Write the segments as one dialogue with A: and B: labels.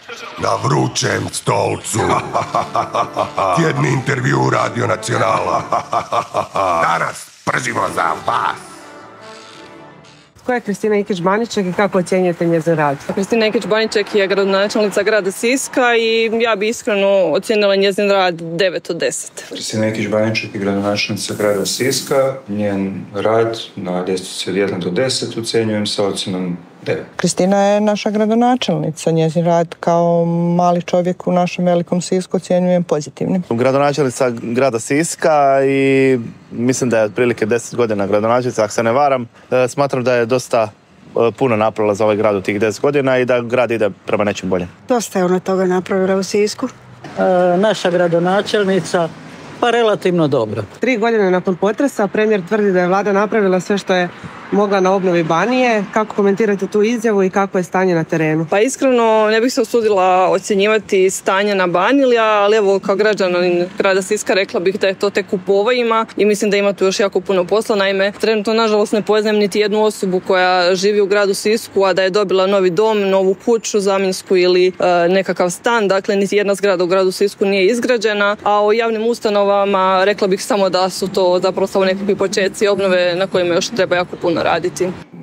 A: Na vrućem stolcu. Tjedni intervju Radio Nacionala. Danas pržimo za vas.
B: Ko je Kristina Ikić-Baniček i kako ocjenjujete njezin rad?
C: Kristina Ikić-Baniček je gradonačelnica grada Siska i ja bi iskreno ocijenila njezin rad 9 od 10.
D: Kristina Ikić-Baniček je gradonačelnica grada Siska. Njen rad na ljestvici od 1 do 10 ocjenjujem sa ocjenom 9.
E: Kristina je naša gradonačelnica. Njezin rad kao mali čovjek u našem velikom Sisku ocjenjujem pozitivnim.
F: Gradonačelnica grada Siska i mislim da je otprilike 10 godina gradonačelnica, ako se ne varam. Smatram da je dosta puno napravila za ovaj grad u tih 10 godina i da grad ide prema nečem boljem.
G: Dosta je ona toga napravila u Sisku.
H: Naša gradonačelnica pa relativno dobro.
B: 3 godine nakon potresa premijer tvrdi da je vlada napravila sve što je mogla na obnovi Banije. Kako komentirate tu izjavu i kako je stanje na terenu?
C: Pa iskreno ne bih se usudila ocjenjivati stanje na Baniji, ali evo kao građanin grada Siska rekla bih da je to tek u povojima i mislim da ima tu još jako puno posla. Naime, trenutno nažalost ne poznajem niti jednu osobu koja živi u gradu Sisku, a da je dobila novi dom, novu kuću zamjensku ili nekakav stan. Dakle, niti jedna zgrada u gradu Sisku nije izgrađena, a o javnim ustanovama rekla bih samo da su to zapravo samo nekakvi početci obnove na kojima još treba jako puno raditi.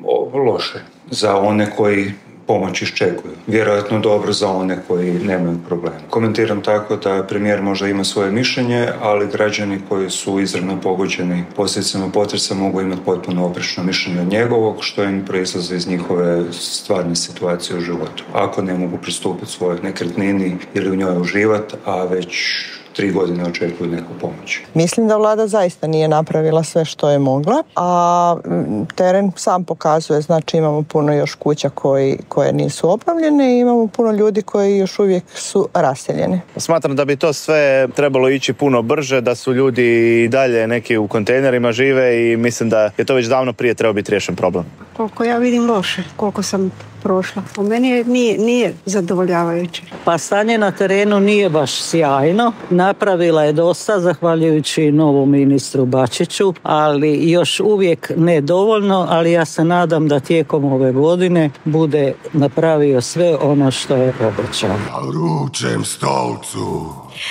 D: Loše za one koji pomoć iščekuju. Vjerojatno dobro za one koji nemaju problema. Komentiram tako da premijer možda ima svoje mišljenje, ali građani koji su izravno pogođeni posljedicama potresa mogu imati potpuno oprečno mišljenje od njegovog, što im proizlazi iz njihove stvarne situacije u životu. Ako ne mogu pristupiti svojoj nekretnini ili u njoj uživati, a već 3 godine očekuju neku pomoć.
E: Mislim da vlada zaista nije napravila sve što je mogla, a teren sam pokazuje, znači imamo puno još kuća koje nisu obnovljene i imamo puno ljudi koji još uvijek su raseljeni.
F: Smatram da bi to sve trebalo ići puno brže, da su ljudi i dalje neki u kontejnerima žive i mislim da je to već davno prije trebao biti riješen problem.
G: Koliko ja vidim loše, koliko sam prošla. U meni nije zadovoljavajuće.
H: Pa stanje na terenu nije baš sjajno. Napravila je dosta, zahvaljujući novom ministru Bačiću, ali još uvijek ne dovoljno, ali ja se nadam da tijekom ove godine bude napravio sve ono što je obećao.
A: Na vrućem stolcu.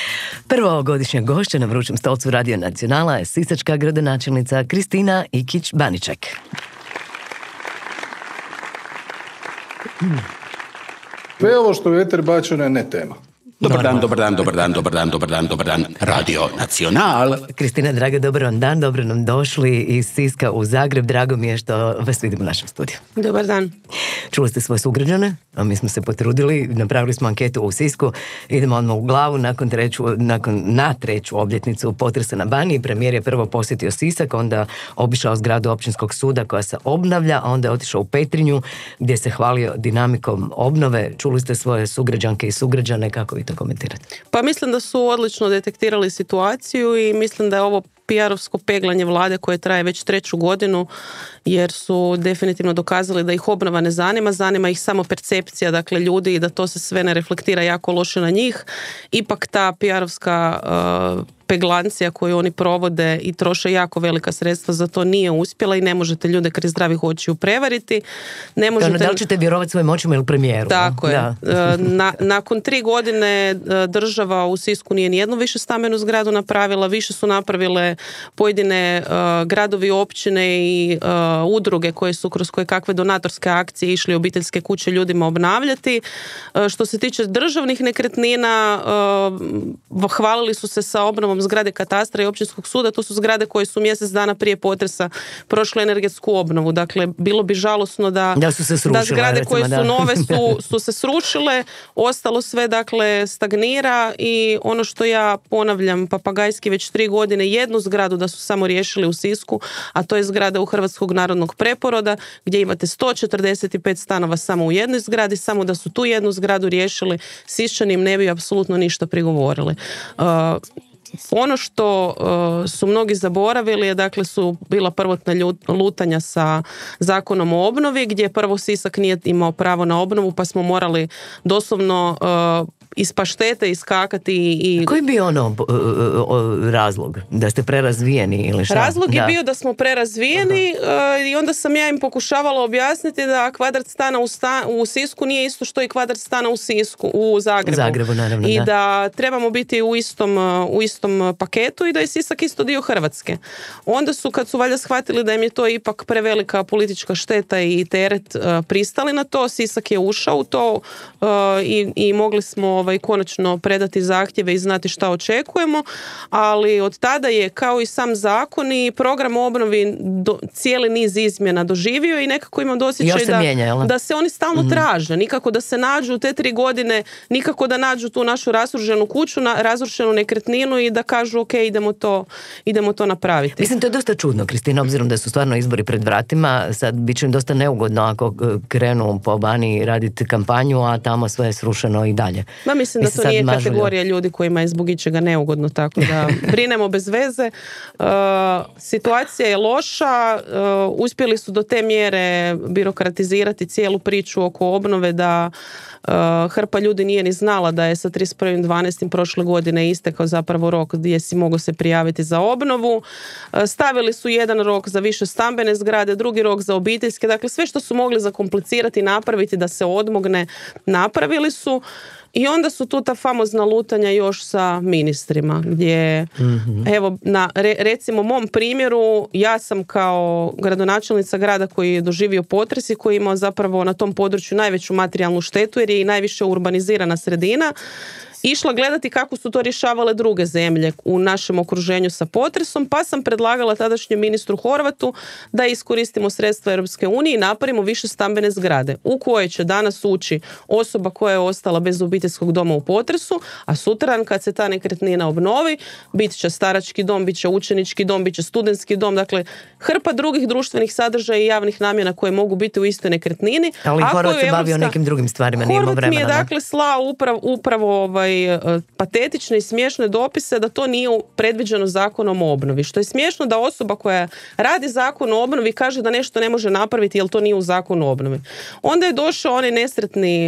I: Prva godišnja gošća na vrućem stolcu Radio Nacionala je sisačka gradonačelnica Kristina Ikić-Baniček.
J: Sve ovo što je eter bačeno je ne tema.
K: Dobar dan, Radio Nacional.
I: Kristina, draga, dobar vam dan, dobro nam došli iz Siska u Zagreb. Drago mi je što vas vidimo u našem studiju.
C: Dobar dan.
I: Čuli ste svoje sugrađane, a mi smo se potrudili, napravili smo anketu u Sisku. Idemo odmah u glavu, na treću obljetnicu potresa na Baniji. Premijer je prvo posjetio Sisak, onda obišao zgradu općinskog suda koja se obnavlja, a onda je otišao u Petrinju gdje se hvalio dinamikom obnove. Čuli ste svoje sugrađanke i sugrađane, kako vi to komentirate?
L: Pa mislim da su odlično detektirali situaciju i mislim da je ovo PR-ovsko peglanje vlade koje traje već 3. godinu, jer su definitivno dokazali da ih obnova ne zanima ih samo percepcija, dakle ljudi, i da to se sve ne reflektira jako loše na njih. Ipak ta PR-ovska peglancija koju oni provode i troše jako velika sredstva za to nije uspjela i ne možete ljude kraj zdravih očiju prevariti. Ne možete...
I: Da li ćete vjerovati svojim očima ili premijeru?
L: Tako je. Nakon 3 godine država u Sisku nije nijednu više stambenu zgradu napravila, više su napravile pojedine gradovi, općine i udruge koje su kroz koje kakve donatorske akcije išli obiteljske kuće ljudima obnavljati. Što se tiče državnih nekretnina, hvalili su se sa obnovom zgrade katastra i općinskog suda. To su zgrade koje su mjesec dana prije potresa prošle energetsku obnovu. Dakle, bilo bi žalosno da zgrade recimo, koje su nove su se srušile, ostalo sve dakle stagnira i ono što ja ponavljam papagajski već 3 godine, jednu zgradu da su samo riješili u Sisku, a to je zgrada u Hrvatskog narodnog preporoda gdje imate 145 stanova samo u jednoj zgradi, samo da su tu jednu zgradu riješili, Siščani im ne bi apsolutno ništa prigovorili. Ono što su mnogi zaboravili je, dakle, su bila prvotna lutanja sa zakonom o obnovi, gdje prvo Sisak nije imao pravo na obnovu, pa smo morali doslovno iz paštete iskakati. I
I: koji bi razlog? Da ste prerazvijeni ili šta?
L: Razlog je bio da smo prerazvijeni i onda sam ja im pokušavala objasniti da kvadrat stana u Sisku nije isto što i kvadrat stana u Zagrebu.
I: Naravno,
L: I da trebamo biti u istom paketu i da je Sisak isto dio Hrvatske. Onda su, kad su valjda shvatili da im je to ipak prevelika politička šteta i teret, pristali na to, Sisak je ušao u to i mogli smo konačno predati zahtjeve i znati šta očekujemo, ali od tada je, kao i sam zakon i program obnovi, cijeli niz izmjena doživio i nekako imam dosjećaj da se oni stalno traže, nikako da se nađu u te 3 godine, nikako da nađu tu našu razrušenu kuću, razrušenu nekretninu i da kažu ok, idemo to napraviti.
I: Mislim, to je dosta čudno, Kristina, obzirom da su stvarno izbori pred vratima, sad bit će im dosta neugodno ako krenu po Baniji raditi kampanju, a tamo sve je srušeno i dalje.
L: Mislim da to nije kategorija ljudi kojima je zbog ičega neugodno, tako da brinemo bez veze. Situacija je loša, uspjeli su do te mjere birokratizirati cijelu priču oko obnove da hrpa ljudi nije ni znala da je sa 31.12. prošle godine istekao zapravo rok gdje si mogao se prijaviti za obnovu. Stavili su jedan rok za više stambene zgrade, drugi rok za obiteljske, dakle sve što su mogli zakomplicirati i napraviti da se odmogne, napravili su. I onda su tu ta famozna lutanja još sa ministrima, gdje, evo, recimo mom primjeru, ja sam kao gradonačelnica grada koji je doživio potres i koji imao zapravo na tom području najveću materijalnu štetu jer je i najviše urbanizirana sredina, išla gledati kako su to rješavale druge zemlje u našem okruženju sa potresom, pa sam predlagala tadašnjem ministru Horvatu da iskoristimo sredstva Europske unije i napravimo više stambene zgrade u koje će danas ući osoba koja je ostala bez obiteljskog doma u potresu, a sutradan kad se ta nekretnina obnovi, bit će starački dom, bit će učenički dom, bit će studentski dom, dakle hrpa drugih društvenih sadržaja i javnih namjena koje mogu biti u istoj nekretnini.
I: Ali Horvat se bavio nekim drugim stvarima, nije imao vremena.
L: Horvat mi je dakle slao upravo patetične i smiješne dopise da to nije predviđeno zakonom o obnovi. Što je smiješno da osoba koja radi zakon o obnovi kaže da nešto ne može napraviti jer to nije u zakonu o obnovi. Onda je došao onaj nesretni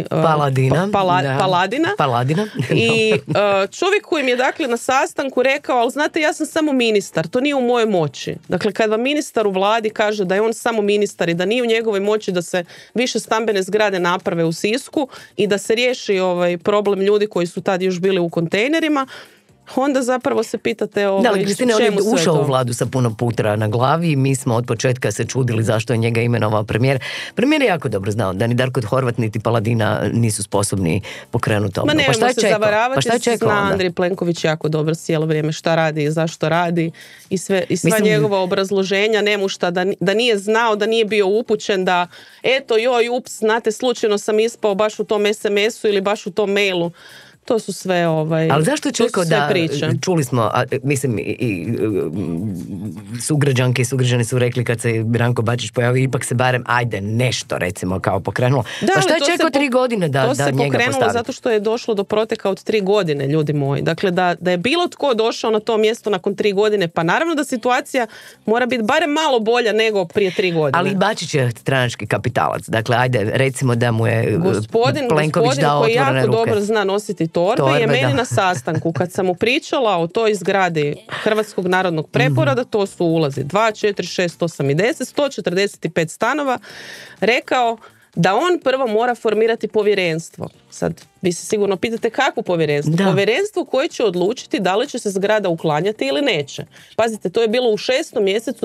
I: Paladina.
L: I čovjek koji mi je dakle na sastanku rekao, ali znate, ja sam samo ministar, to nije u mojoj moći. Dakle, kad vam ministar u vladi kaže da je on samo ministar i da nije u njegovoj moći da se više stambene zgrade naprave u Sisku i da se riješi problem ljudi koji su tad još bili u kontejnerima, onda zapravo se pitate
I: da, ali Kristina, on je ušao u vladu sa puno putra na glavi. Mi smo od početka se čudili zašto je njega imenovao premijer. Premijer je jako dobro znao da ni Darko Horvat niti Paladina nisu sposobni pokrenuti obnovu.
L: Pa nemojmo se zavaravati, zna Andrej Plenković jako dobro cijelo vrijeme šta radi i zašto radi i sva njegova obrazloženja nemušta da nije znao, da nije bio upućen, da eto ups, znate, slučajno sam ispao baš u tom SMS-u ili baš u tom mailu. To su sve
I: ali zašto je čekao da
L: priče.
I: Čuli smo, mislim i sugrađanke i sugrađani su rekli kad se Branko Bačić pojavio, ipak se barem ajde nešto recimo kao pokrenulo. Pa šta je čekao 3 godine da njega postavi?
L: To se pokrenulo zato što je došlo do proteka od 3 godine, ljudi moji. Dakle, da je bilo tko došao na to mjesto nakon 3 godine, pa naravno da situacija mora biti barem malo bolja nego prije 3 godine.
I: Ali Bačić je stranački kapitalac. Dakle, ajde, recimo da mu je Plenković dao otvorene ruke.
L: Gospodin koji jako dobro zna nositi torbe je meni na sastanku, kad sam mu pričala o toj zgradi Hrvatskog narodnog preporoda, to su ulazi 2, 4, 6, 8 i 10, 145 stanova, rekao da on prvo mora formirati povjerenstvo. Sad, vi se sigurno pitate kakvo povjerenstvo? Da. Povjerenstvo koje će odlučiti da li će se zgrada uklanjati ili neće. Pazite, to je bilo u 6. mjesecu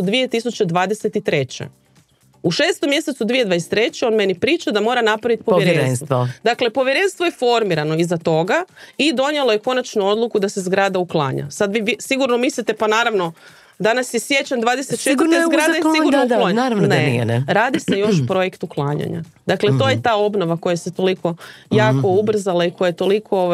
L: 2023. U 6. mjesecu 2023. on meni priča da mora napraviti povjerenstvo. Dakle, povjerenstvo je formirano iza toga i donijelo je konačnu odluku da se zgrada uklanja. Sad vi sigurno mislite, pa naravno, danas je siječanj 24. zgrada je sigurno uklanja.
I: Naravno da nije, ne.
L: Radi se još projekt uklanjanja. Dakle, to je ta obnova koja se toliko jako ubrzala i koja je toliko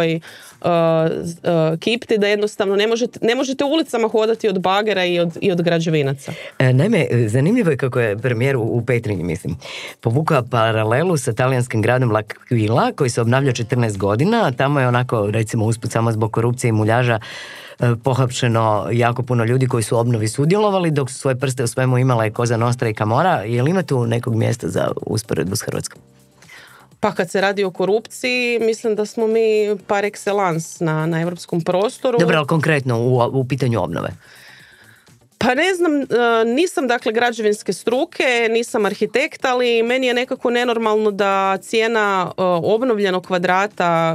L: kipti da jednostavno ne možete ulicama hodati od bagera i od građevinaca.
I: Naime, zanimljivo je kako je premijer u Petrinji, mislim, povukao paralelu sa talijanskim gradom L'Aquila koji se obnavlja 14 godina. Tamo je onako, recimo, usput samo zbog korupcije i muljaža pohapšeno jako puno ljudi koji su u obnovi sudjelovali, dok su svoje prste u svemu imala i Cosa Nostra i Camorra. Je li ima tu nekog mjesta za usporedbu s Hrvatskom?
L: Pa kad se radi o korupciji, mislim da smo mi par excellence na europskom prostoru.
I: Dobro, ali konkretno u pitanju obnove?
L: Pa ne znam, nisam dakle građevinske struke, nisam arhitekt, ali meni je nekako nenormalno da cijena obnovljenog kvadrata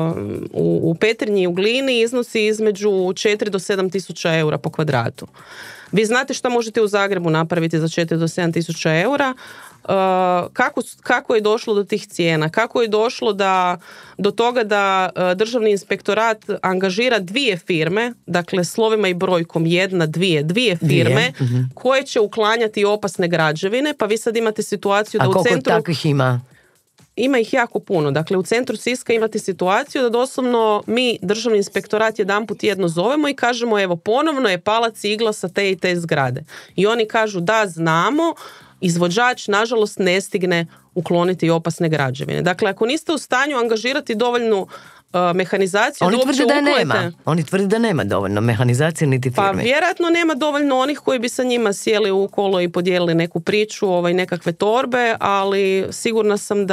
L: u Petrinji i u Glini iznosi između 4 do 7 tisuća eura po kvadratu. Vi znate što možete u Zagrebu napraviti za 4 do 7 tisuća eura. Kako je došlo do tih cijena? Kako je došlo do toga da Državni inspektorat angažira 2 firme, dakle slovima i brojkom 1, 2 firme koje će uklanjati opasne građevine, pa vi sad imate situaciju da u centru... A
I: koliko takvih ima?
L: Ima ih jako puno. Dakle, u centru Siska imate situaciju da doslovno mi, Državni inspektorat, jedanput tjedno zovemo i kažemo evo ponovno je pala cigla sa te i te zgrade. I oni kažu da znamo, izvođač nažalost ne stigne ukloniti opasne građevine. Dakle, ako niste u stanju angažirati dovoljnu mehanizaciju...
I: Oni tvrde da nema. Oni tvrde da nema dovoljno mehanizacije niti firme.
L: Pa vjerojatno nema dovoljno onih koji bi sa njima sjeli u kolo i podijelili neku priču, nekakve torbe, ali sigurna sam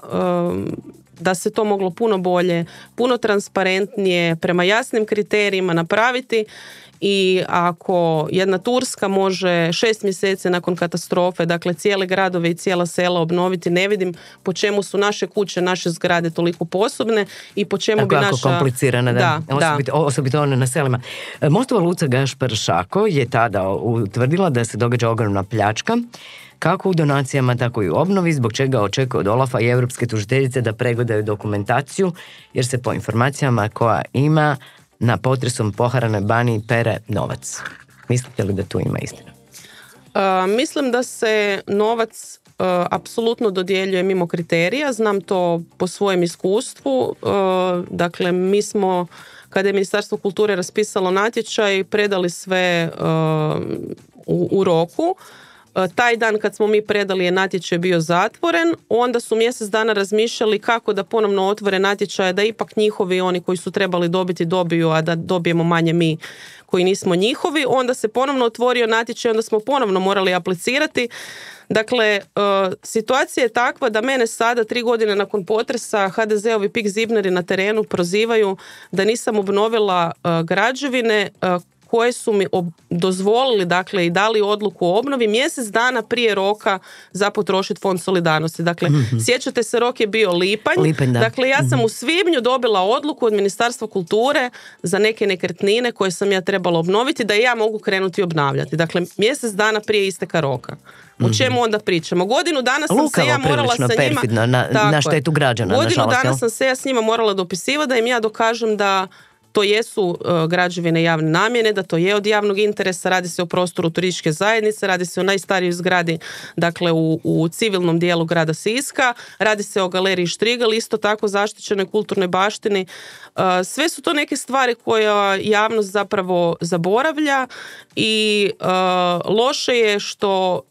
L: da se to moglo puno bolje, puno transparentnije, prema jasnim kriterijima napraviti. I ako jedna Turska može 6 mjeseci nakon katastrofe, dakle cijele gradove i cijela sela obnoviti, ne vidim po čemu su naše kuće, naše zgrade toliko posebne i po čemu bi naša...
I: Tako komplicirana, da. Osobito one na selima. Mostova Luca Gašpar Šako je tada utvrdila da se događa ogromna pljačka, kako u donacijama, tako i u obnovi, zbog čega očekuje od Olafa i Europske tužiteljice da pregledaju dokumentaciju, jer se po informacijama koja ima na potresom poharanoj Baniji pere novac. Mislite li da tu ima istina?
L: Mislim da se novac apsolutno dodjeljuje mimo kriterija. Znam to po svojem iskustvu. Dakle, mi smo, kada je Ministarstvo kulture raspisalo natječaj, predali sve u roku. Taj dan kad smo mi predali je natječaj bio zatvoren, onda su mjesec dana razmišljali kako da ponovno otvore natječaje, da ipak njihovi, oni koji su trebali dobiti, dobiju, a da dobijemo manje mi koji nismo njihovi. Onda se ponovno otvorio natječaj, onda smo ponovno morali aplicirati. Dakle, situacija je takva da mene sada 3 godine nakon potresa HDZ-ovi pik zibneri na terenu prozivaju da nisam obnovila građevine koje su mi dozvolili, dakle, i dali odluku o obnovi mjesec dana prije roka za potrošiti Fond solidarnosti. Dakle, sjećate se, rok je bio lipanj. Dakle, ja sam u svibnju dobila odluku od Ministarstva kulture za neke nekretnine koje sam ja trebala obnoviti, da ja mogu krenuti obnavljati. Dakle, mjesec dana prije isteka roka. O čemu onda pričamo? Godinu dana sam se ja morala sa njima...
I: perfidno, na štetu građana.
L: Godinu dana sam se ja s njima morala dopisivati da im ja dokažem da to jesu građevine javne namjene, da to je od javnog interesa, radi se o prostoru turističke zajednice, radi se o najstarijoj zgradi, dakle u civilnom dijelu grada Siska, radi se o galeriji Štrigal, isto tako zaštićenoj kulturnoj baštini. Sve su to neke stvari koje javnost zapravo zaboravlja i loše je što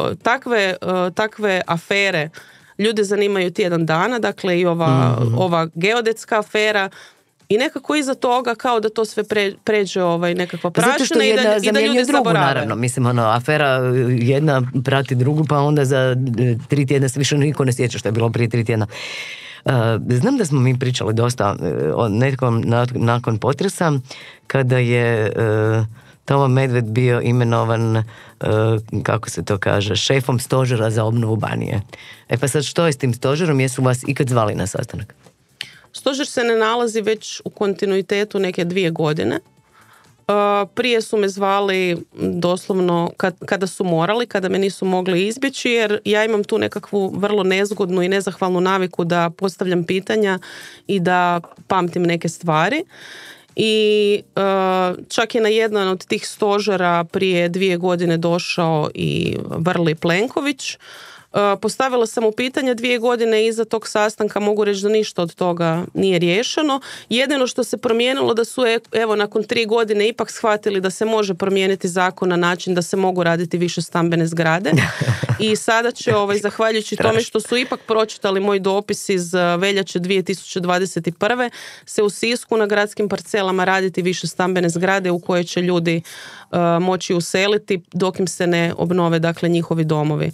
L: takve afere ljude zanimaju tjedan dana, dakle i ova geodetska afera. I nekako iza toga kao da to sve pređe nekakva prašina i da ljudi zaborave.
I: Naravno, mislim, afera jedna prati drugu, pa onda za 3 tjedna se više niko ne sjeća što je bilo prije 3 tjedna. Znam da smo mi pričali dosta o nekom nakon potresa, kada je Tomo Medved bio imenovan, kako se to kaže, šefom stožera za obnovu Banije. Pa sad što je s tim stožerom? Jesu vas ikad zvali na sastanak?
L: Stožer se ne nalazi već u kontinuitetu neke 2 godine. Prije su me zvali doslovno kada su morali, kada me nisu mogli izbjeći, jer ja imam tu nekakvu vrlo nezgodnu i nezahvalnu naviku da postavljam pitanja i da pamtim neke stvari. I čak je na jedan od tih stožera prije 2 godine došao i Vrli Plenković. Postavila sam mu pitanje 2 godine iza tog sastanka, mogu reći da ništa od toga nije riješeno. Jedino što se promijenilo da su evo nakon 3 godine ipak shvatili da se može promijeniti zakon na način da se mogu raditi više stambene zgrade. I sada će zahvaljujući tome što su ipak pročitali moj dopis iz veljače 2021. se u Sisku na gradskim parcelama raditi više stambene zgrade u koje će ljudi moći useliti dok im se ne obnove, dakle, njihovi domovi.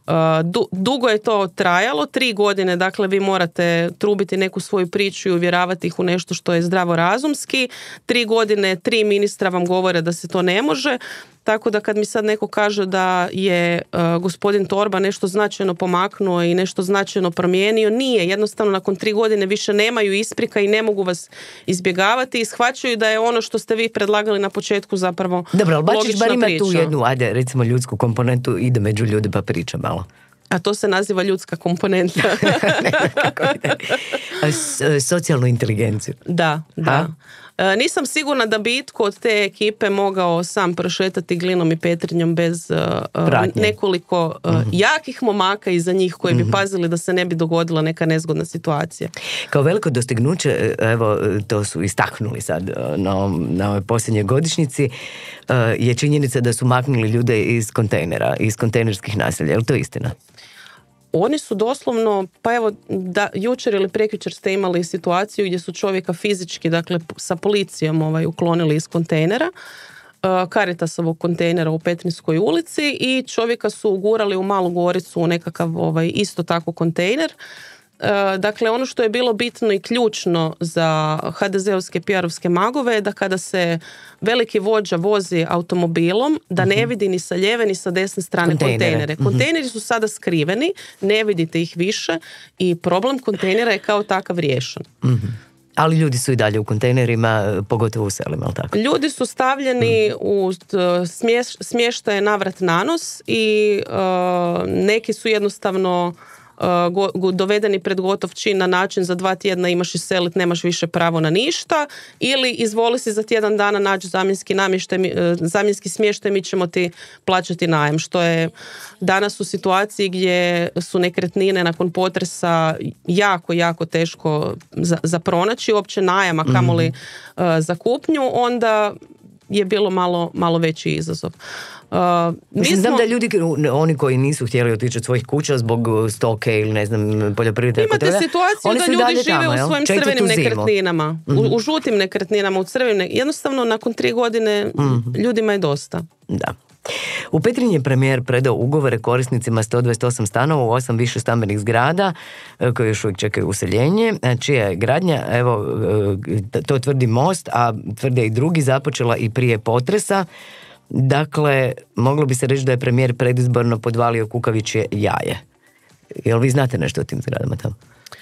L: Dugo je to trajalo, 3 godine, dakle vi morate trubiti neku svoju priču i uvjeravati ih u nešto što je zdravorazumski. 3 godine, 3 ministra vam govore da se to ne može. Tako da kad mi sad neko kaže da je gospodin Torba nešto značajno pomaknuo i nešto značajno promijenio, nije. Jednostavno nakon 3 godine više nemaju isprika i ne mogu vas izbjegavati i shvaćaju da je ono što ste vi predlagali na početku zapravo logična priča.
I: Dobro, ali Bačić bar ima tu jednu, ajde, recimo ljudsku komponentu, ide među ljude pa priča malo.
L: A to se naziva ljudska komponenta.
I: Socijalnu inteligenciju.
L: Da. Nisam sigurna da bi itko od te ekipe mogao sam prošetati Glinom i Petrinjom bez nekoliko jakih momaka iza njih koji bi pazili da se ne bi dogodila neka nezgodna situacija.
I: Kao veliko dostignuće, evo to su istaknuli sad na ovoj posljednjoj godišnjici, je činjenica da su maknuli ljude iz kontejnera, iz kontejnerskih naselja. Je li to istina?
L: Oni su doslovno, pa evo, jučer ili prekjučer ste imali situaciju gdje su čovjeka fizički, dakle, sa policijom uklonili iz kontejnera, Caritasovog kontejnera u Petrinjskoj ulici i čovjeka su ugurali u Malu Goricu u nekakav isto tako kontejner. Dakle, ono što je bilo bitno i ključno za HDZ-ovske PR-ovske magove je da kada se veliki vođa vozi automobilom, da ne vidi ni sa lijeve ni sa desne strane kontejnere. Kontejneri su sada skriveni, ne vidite ih više i problem kontejnera je kao takav riješen.
I: Ali ljudi su i dalje u kontejnerima, pogotovo u selima, ali tako?
L: Ljudi su stavljeni u smještaje navrat na nos i neki su jednostavno dovedeni pred gotov čin na način za 2 tjedna imaš iselit, nemaš više pravo na ništa, ili izvoli si za tjedan dana naći zamjenski smještaj, mi ćemo ti plaćati najam, što je danas u situaciji gdje su nekretnine nakon potresa jako teško za pronaći, uopće najama, kamoli za kupnju, onda je bilo malo veći izazov.
I: Znam da ljudi, oni koji nisu htjeli otići od svojih kuća zbog stoke ili ne znam, poljoprivrede.
L: Imate situaciju da ljudi žive u svojim crvenim nekretninama, u žutim nekretninama, u crvenim, jednostavno nakon 3 godine ljudima je dosta.
I: Da. U Petrinji je premijer predao ugovore korisnicima 128 stanova u 8 više stambenih zgrada koji još uvijek čekaju useljenje, čija je gradnja, evo, to tvrdi Most, a tvrde i drugi, započela i prije potresa. Dakle, moglo bi se reći da je premijer predizborno podvalio kukavičje jaje. Jel vi znate nešto o tim zgradama tamo?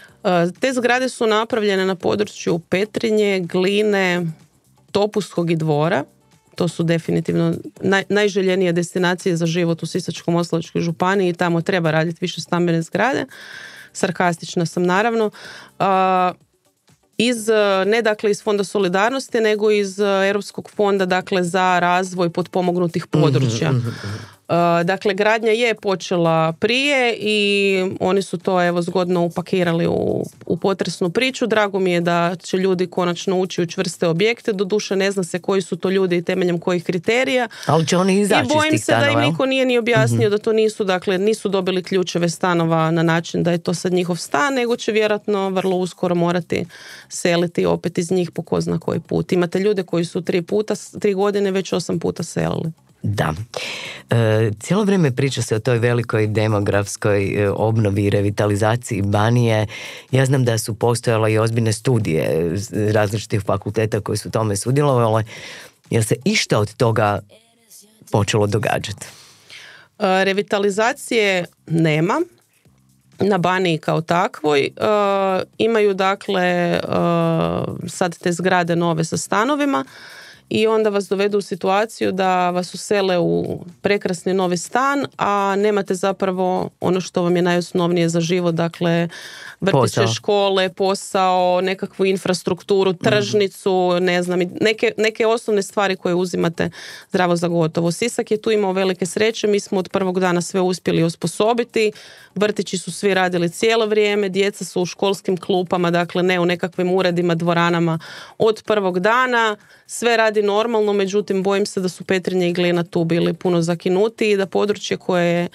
L: Te zgrade su napravljene na području Petrinje, Gline, Topuskog i Dvora. To su definitivno najželjenije destinacije za život u Sisačko-moslavačkoj županiji i tamo treba raditi više stambene zgrade. Sarkastična sam naravno. Ne dakle iz Fonda solidarnosti, nego iz Europskog fonda, dakle, za razvoj potpomognutih područja. Dakle, gradnja je počela prije i oni su to evo zgodno upakirali u potresnu priču. Drago mi je da će ljudi konačno ući u čvrste objekte, doduše ne zna se koji su to ljudi i temeljem kojih kriterija.
I: Ali će oni izaći iz tih stanova.
L: I bojim se da im niko nije ni objasnio da to nisu, dakle, nisu dobili ključeve stanova na način da je to sad njihov stan, nego će vjerojatno vrlo uskoro morati seliti opet iz njih po ko zna koji put. Imate ljude koji su 3 godine već 8 puta selili.
I: Da. Cijelo vrijeme priča se o toj velikoj demografskoj obnovi i revitalizaciji Banije. Ja znam da su postojale i ozbiljne studije različitih fakulteta koji su tome sudjelovali. Jel se išta od toga počelo događati?
L: Revitalizacije nema na Baniji kao takvoj. Imaju dakle sad te zgrade nove sa stanovima i onda vas dovedu u situaciju da vas usele u prekrasni novi stan, a nemate zapravo ono što vam je najosnovnije za život, dakle vrtiće, škole, posao, nekakvu infrastrukturu, tržnicu, ne znam, neke osnovne stvari koje uzimate zdravo za gotovo. Sisak je tu imao velike sreće, mi smo od prvog dana sve uspjeli osposobiti, vrtići su svi radili cijelo vrijeme, djeca su u školskim klupama, dakle ne u nekakvim uredima, dvoranama od prvog dana, sve radi normalno, međutim bojim se da su Petrinja i Glina tu bili puno zakinuti i da područje koje je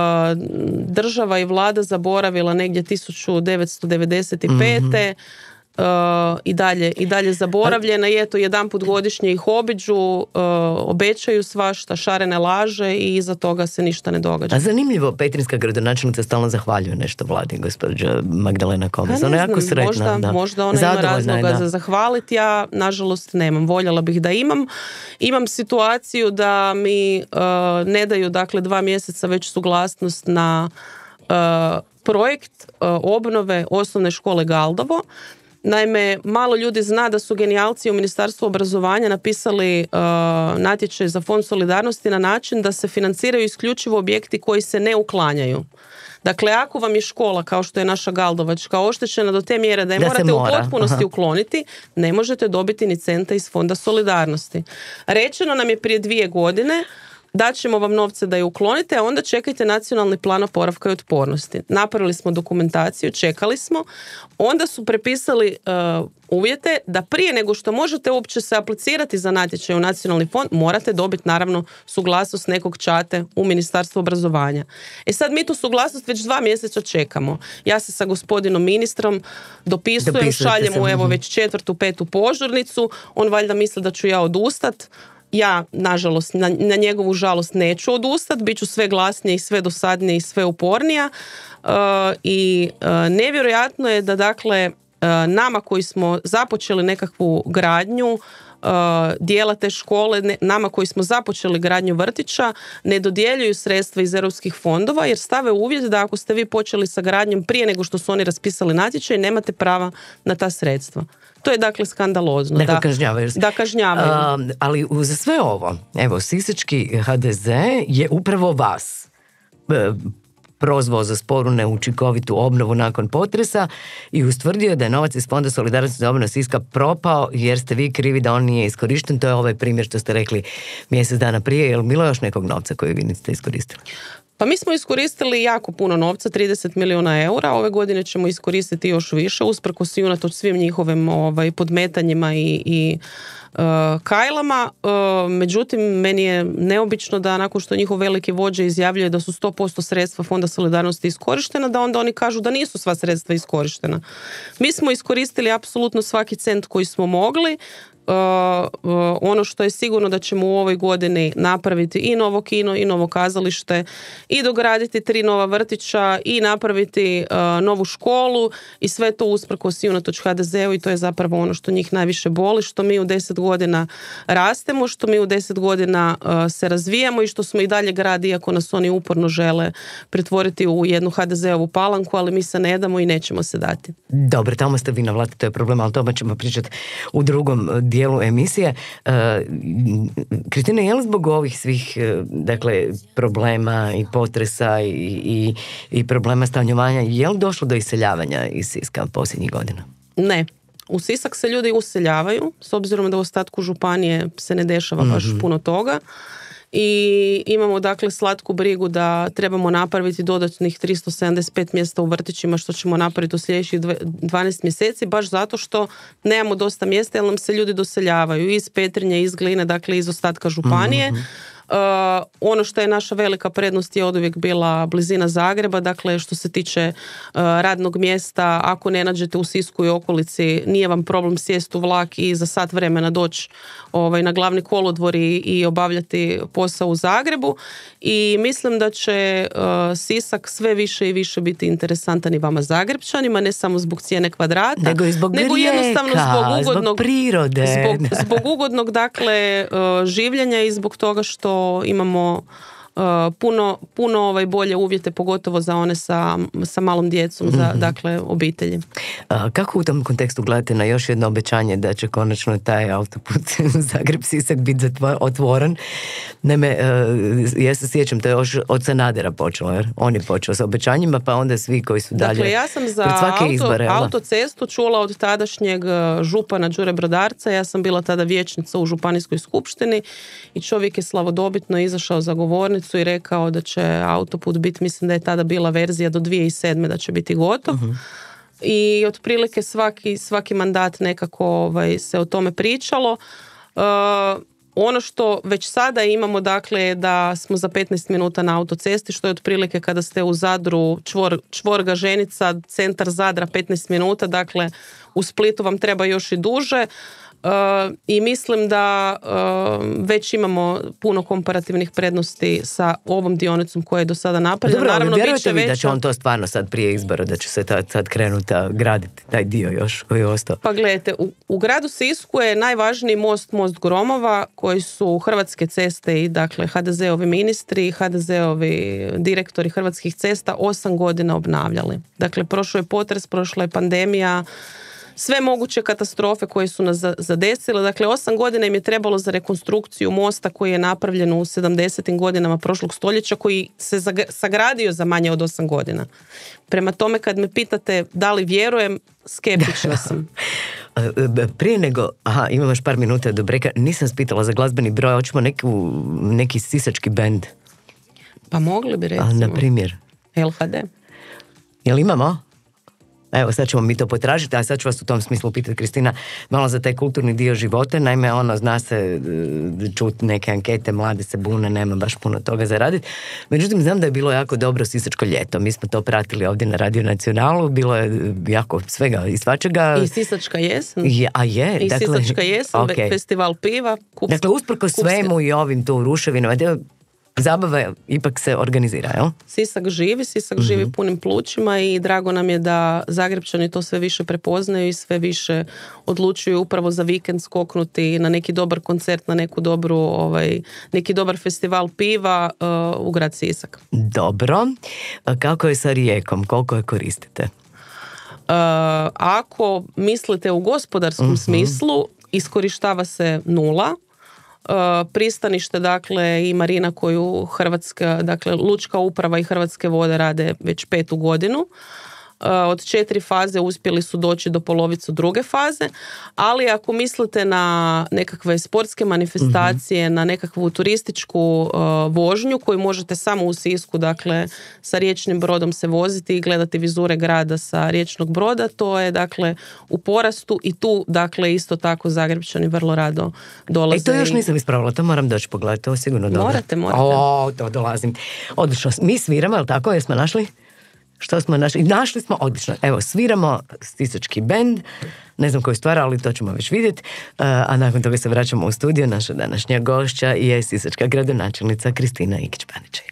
L: država i vlada zaboravila negdje 1995. i dalje zaboravljena i eto jedanput godišnje ih obiđu, obećaju svašta, šarene laže i iza toga se ništa ne događa.
I: A zanimljivo, petrinjska gradonačelnica stalno zahvaljuje nešto vladi, gospođa Magdalena Komes. Ona je jako sretna.
L: Možda ona ima razloga za zahvaliti, ja nažalost nemam. Voljela bih da imam. Imam situaciju da mi ne daju, dakle, 2 mjeseca već suglasnost na projekt obnove osnovne škole Galdovo. Naime, malo ljudi zna da su genijalci u Ministarstvu obrazovanja napisali natječaj za Fond solidarnosti na način da se financiraju isključivo objekti koji se ne uklanjaju. Dakle, ako vam je škola, kao što je naša Galdovačka, oštećena do te mjere da je morate u potpunosti ukloniti, ne možete dobiti ni centa iz Fonda solidarnosti. Rečeno nam je prije 2 godine daćemo vam novce da je uklonite, a onda čekajte nacionalni plan oporavka i otpornosti. Napravili smo dokumentaciju, čekali smo, onda su prepisali uvjete da prije nego što možete uopće se aplicirati za natječaj u nacionalni fond, morate dobiti naravno suglasnost nekog čate u Ministarstvu obrazovanja. E sad mi tu suglasnost već 2 mjeseca čekamo. Ja se sa gospodinom ministrom dopisujem, šaljem mu evo već 4., 5. požurnicu, on valjda misli da ću ja odustat. Ja, nažalost, na njegovu žalost neću odustati, bit ću sve glasnije i sve dosadnije i sve upornija i nevjerojatno je da, dakle, nama koji smo započeli nekakvu gradnju dijela te škole, nama koji smo započeli gradnju vrtića, ne dodjeljuju sredstva iz europskih fondova jer stave uvjet da ako ste vi počeli sa gradnjom prije nego što su oni raspisali natječaj, nemate prava na ta sredstva. To je dakle skandalozno.
I: Da kažnjavaju.
L: Da kažnjavaju.
I: Ali uz sve ovo, evo, sisački HDZ je upravo vas prozvao za sporu neučinkovitu obnovu nakon potresa i ustvrdio da je novac iz Fonda solidarnosti za obnovu Siska propao jer ste vi krivi da on nije iskorišten. To je ovaj primjer što ste rekli mjesec dana prije. Je li bilo još nekog novca koji vi niste iskoristili?
L: Pa mi smo iskoristili jako puno novca, 30 milijuna eura. Ove godine ćemo iskoristiti još više, usprkos i unatoč svim njihovim podmetanjima i kajlama. Međutim, meni je neobično da nakon što njihov veliki vođa izjavljuje da su 100% sredstva Fonda solidarnosti iskorištena, da onda oni kažu da nisu sva sredstva iskorištena. Mi smo iskoristili apsolutno svaki cent koji smo mogli. Ono što je sigurno da ćemo u ovoj godini napraviti i novo kino i novo kazalište i dograditi 3 nova vrtića i napraviti novu školu i sve to usprkos i unatoč HDZ-u i to je zapravo ono što njih najviše boli, što mi u 10 godina rastemo, što mi u 10 godina se razvijamo i što smo i dalje grad iako nas oni uporno žele pretvoriti u jednu HDZ-ovu palanku, ali mi se ne damo i nećemo se dati.
I: Dobro, tamo ste vi na vlasti, to je problem, ali tome ćemo pričati u drugom dijelu emisije. Kristina, je li zbog ovih svih dakle, problema i potresa i problema stanjovanja, je li došlo do iseljavanja iz Siska posljednjih godina?
L: Ne. U Sisak se ljudi useljavaju, s obzirom da u ostatku županije se ne dešava baš puno toga. I imamo dakle slatku brigu da trebamo napraviti dodatnih 375 mjesta u vrtićima što ćemo napraviti u sljedećih 12 mjeseci baš zato što nemamo dosta mjesta jer nam se ljudi doseljavaju iz Petrinje, iz Gline, dakle iz ostatka županije. Ono što je naša velika prednost je oduvijek bila blizina Zagreba, dakle što se tiče radnog mjesta, ako ne nađete u Sisku i okolici, nije vam problem sjesti u vlak i za sat vremena doći na glavni kolodvor i obavljati posao u Zagrebu i mislim da će Sisak sve više i više biti interesantan i vama Zagrebčanima, ne samo zbog cijene kvadrata,
I: nego
L: jednostavno zbog ugodnog,
I: zbog prirode.
L: Zbog ugodnog dakle življenja i zbog toga što imamo puno bolje uvjete, pogotovo za one sa malom djecom, za dakle obitelji.
I: Kako u tom kontekstu gledate na još jedno obećanje da će konačno taj autoput Zagreb-Sisak biti otvoren? Naime, ja se sjećam, to je još od Sanadera počelo, jer on je počeo sa obećanjima, pa onda svi koji su dalje.
L: Dakle, ja sam za autocestu čula od tadašnjeg župana Đure Brodarca, ja sam bila tada vijećnica u županijskoj skupštini i čovjek je slavodobitno izašao za govornicu i rekao da će autoput biti, mislim da je tada bila verzija do 2007. da će biti gotov. I otprilike svaki mandat nekako se o tome pričalo. Ono što već sada imamo, dakle, da smo za 15 minuta na autocesti, što je otprilike kada ste u Zadru, čvor Gaženica, centar Zadra 15 minuta, dakle u Splitu vam treba još i duže. I mislim da već imamo puno komparativnih prednosti sa ovom dionicom koja je do sada napravljena.
I: Dobro,
L: naravno,
I: vjerujete vi da će on to stvarno sad prije izbora, da će se sad krenuti graditi taj dio još koji je ostao?
L: Pa gledajte, u gradu Sisku je najvažniji most Gromova, koji su Hrvatske ceste i dakle HDZ-ovi ministri, HDZ-ovi direktori Hrvatskih cesta 8 godina obnavljali. Dakle, prošao je potres, prošla je pandemija, sve moguće katastrofe koje su nas zadesile. Dakle, 8 godina im je trebalo za rekonstrukciju mosta koji je napravljen u 70. godinama prošlog stoljeća, koji se sagradio za manje od 8 godina. Prema tome, kad me pitate da li vjerujem, skeptična sam.
I: Prije nego, imamo još par minuta do breka, nisam spitala za glazbeni broj, hoćemo neki sisački bend.
L: Pa mogli bi, recimo.
I: Na primjer?
L: LHD.
I: Jel imamo? Evo, sad ćemo mi to potražiti, a sad ću vas u tom smislu pitati, Kristina, malo za taj kulturni dio života. Naime, zna se čuti neke ankete, mladi se bune, nema baš puno toga za raditi. Međutim, znam da je bilo jako dobro sisačko ljeto. Mi smo to pratili ovdje na Radio Nacionalu, bilo je jako svega i svačega.
L: I sisačka jesen.
I: I
L: sisačka jesen, okay. Festival piva.
I: Dakle, usprko svemu i ovim tu ruševinama, zabava ipak se organizira, jel?
L: Sisak živi punim plućima i drago nam je da Zagrepčani to sve više prepoznaju i sve više odlučuju upravo za vikend skoknuti na neki dobar koncert, na neki dobar festival piva u grad Sisak.
I: Dobro. Kako je sa Rijekom? Koliko je koristite?
L: Ako mislite u gospodarskom smislu, iskorištava se 0. Pristanište, dakle, i marina koju Hrvatska, dakle, Lučka uprava i Hrvatske vode rade već 5. godinu. Od 4 faze uspjeli su doći do polovicu 2. faze, ali ako mislite na nekakve sportske manifestacije, na nekakvu turističku vožnju koju možete samo u Sisku, dakle, sa riječnim brodom se voziti i gledati vizure grada sa riječnog broda, to je, dakle, u porastu i tu, dakle, isto tako Zagrepčani vrlo rado dolaze.
I: To još nisam ispravila, to moram doći pogledati, to je sigurno dobro.
L: Morate.
I: To dolazim. Odlično. Mi sviramo, jel tako? Jesmo našli? Što smo našli? Našli smo, odlično. Evo, sviramo sisački bend, ne znam koju stvar, ali to ćemo već vidjeti. A nakon toga se vraćamo u studio. Naša današnja gošća je sisačka gradonačelnica Kristina Ikić-Baniček.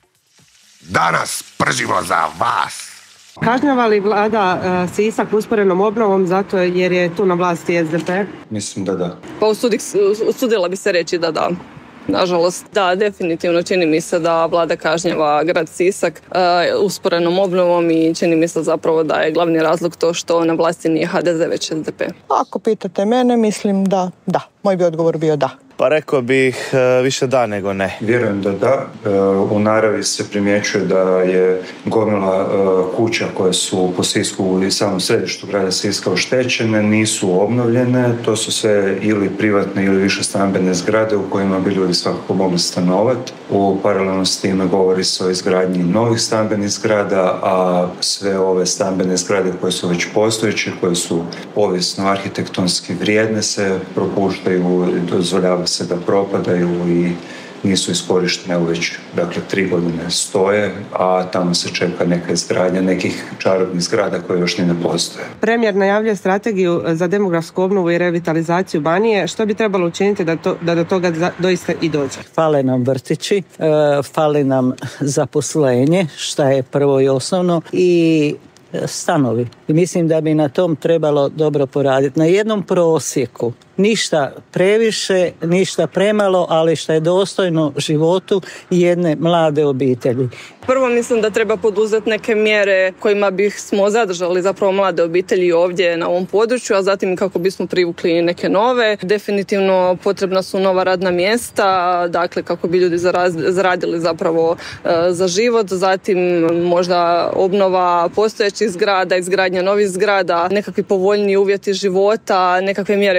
A: Danas pržimo za vas.
B: Kažnjava li vlada Sisak usporenom obnovom zato jer je tu na vlasti SDP?
D: Mislim da da.
C: Pa usudila bi se reći da da. Nažalost, da, definitivno čini mi se da vlada kažnjava grad Sisak usporenom obnovom i čini mi se zapravo da je glavni razlog to što na vlasti nije HDZ već SDP.
E: Ako pitate mene, mislim da. Moj bi odgovor bio da.
F: Pa rekao bih više da nego ne.
D: Vjerujem da da. U naravi se primjećuje da je gomila kuća koje su po Sisku i samom središtu grada Siska oštećene, nisu obnovljene. To su sve ili privatne ili više stambene zgrade u kojima bi ljudi svakako mogli stanovati. U paralelno s time govori se o izgradnji novih stambenih zgrada, a sve ove stambene zgrade koje su već postojeće, koje su povijesno arhitektonski vrijedne, se propuštaju, dozvoljava se da propadaju i nisu iskorištene već, dakle, 3 godine stoje, a tamo se čeka neka izgradnja nekih čarobnih zgrada koje još ni ne postoje.
B: Premijer najavljuje strategiju za demografsku obnovu i revitalizaciju Banije. Što bi trebalo učiniti da do toga doista i dođe?
H: Fale nam vrtići, fali nam zaposlenje, šta je prvo i osnovno, i stanovi. I mislim da bi na tom trebalo dobro poraditi. Na jednom prosjeku, ništa previše, ništa premalo, ali što je dostojno životu jedne mlade obitelji.
C: Prvo mislim da treba poduzeti neke mjere kojima bismo zadržali zapravo mlade obitelji ovdje na ovom području, a zatim kako bismo privukli neke nove. Definitivno potrebna su nova radna mjesta, dakle kako bi ljudi zaradili zapravo za život, zatim možda obnova postojećih zgrada, izgradnja novih zgrada, nekakvi povoljniji uvjeti života, nekakve mjere koje bi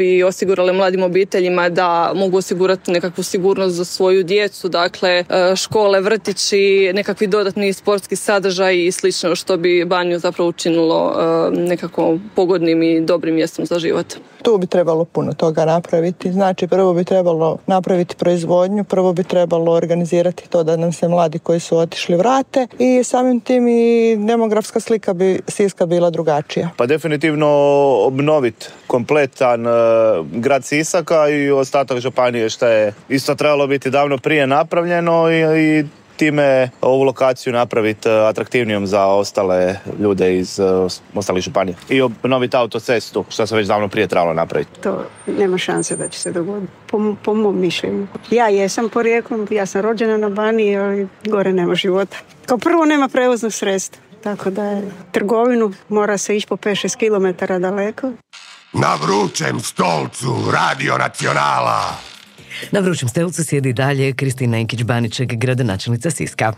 C: bi osigurale mladim obiteljima da mogu osigurati nekakvu sigurnost za svoju djecu, dakle škole, vrtići, nekakvi dodatni sportski sadržaj i slično što bi Baniju zapravo učinilo nekako pogodnim i dobrim mjestom za život.
E: Tu bi trebalo puno toga napraviti. Znači, prvo bi trebalo napraviti proizvodnju, prvo bi trebalo organizirati to da nam se mladi koji su otišli vrate i samim tim i demografska slika bi Siska bila drugačija.
F: Pa definitivno obnoviti kompletan grad Sisaka i ostatak županije što je isto trebalo biti davno prije napravljeno i time ovu lokaciju napraviti atraktivnijom za ostale ljude iz ostalih županija. I obnoviti autocestu, što se već davno prije trebalo napraviti.
G: To nema šanse da će se dogoditi, po mom mišljenju. Ja jesam porijeklom, ja sam rođena na Baniji, ali gore nema života. Kao prvo nema prevoznog sredstva, tako da je trgovinu mora se ići po 5-6 km daleko.
A: Na vrućem stolcu Radio Nacionala.
I: Na vrućem stolcu sjedi dalje Kristina Inkić-Baniček, gradonačelnica Siska.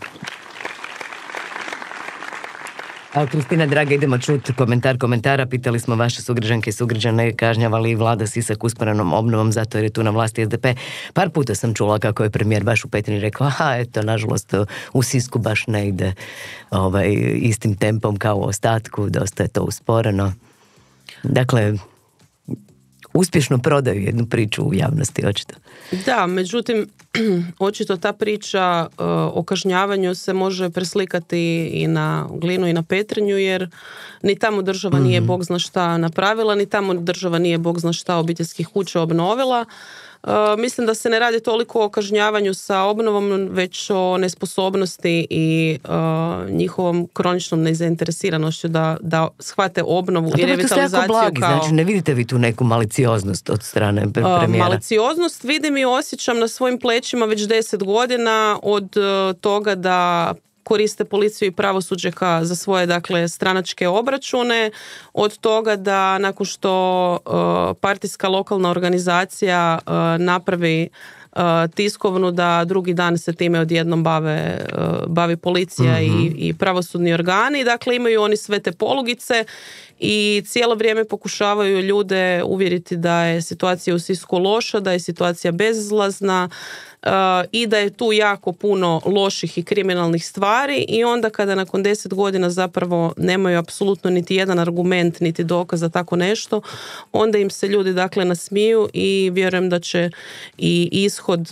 I: A Kristina, draga, idemo čuti komentara. Pitali smo vaše sugrađanke i sugrađane kažnjava li vlada Sisak usporenom obnovom zato jer je tu na vlasti SDP. Par puta sam čula kako je premijer baš u Petrinji rekao, eto, nažalost, u Sisku baš ne ide istim tempom kao u ostatku, dosta je to usporeno. Dakle, uspješno prodaju jednu priču u javnosti, očito.
L: Da, međutim, očito ta priča o kažnjavanju se može preslikati i na Glinu i na Petrinju, jer ni tamo država nije bog zna šta napravila, ni tamo država nije bog zna šta obiteljskih kuća obnovila. Mislim da se ne radi toliko o kažnjavanju sa obnovom, već o nesposobnosti i njihovom kroničnom nezainteresiranošću da shvate obnovu i revitalizaciju
I: blagi,
L: kao...
I: Znači, ne vidite vi tu neku malicioznost od strane premijera?
L: Malicioznost vidim i osjećam na svojim plećima već 10 godina od toga da koriste policiju i pravosuđe za svoje, dakle, stranačke obračune, od toga da nakon što partijska lokalna organizacija napravi tiskovnu da drugi dan se time odjednom bavi policija i pravosudni organi. Dakle, imaju oni sve te polugice i cijelo vrijeme pokušavaju ljude uvjeriti da je situacija u Sisku loša, da je situacija bezizlazna i da je tu jako puno loših i kriminalnih stvari i onda kada nakon 10 godina zapravo nemaju apsolutno niti jedan argument niti dokaz za tako nešto, onda im se ljudi, dakle, nasmiju i vjerujem da će i ishod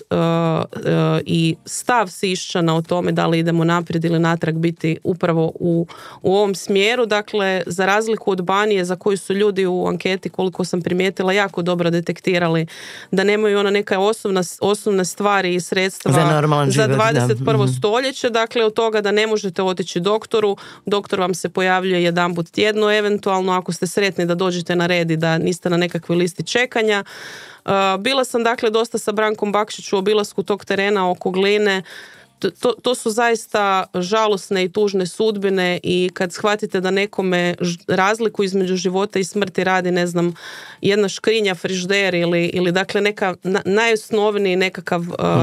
L: i stav Siščana o tome da li idemo naprijed ili natrag biti upravo u ovom smjeru. Dakle, za razliku od Banije za koju su ljudi u anketi, koliko sam primijetila, jako dobro detektirali da nemaju ona neka osnovna stvari i sredstva za 21. stoljeće, dakle od toga da ne možete otići doktoru, doktor vam se pojavljuje jedanput tjedno, eventualno ako ste sretni da dođete na red i da niste na nekakvoj listi čekanja. Bila sam, dakle, dosta sa Brankom Bakšiću u obilasku tog terena oko Gline. To su zaista žalosne i tužne sudbine i kad shvatite da nekome razliku između života i smrti radi, ne znam, jedna škrinja, frižder ili dakle neka najosnovniji nekakav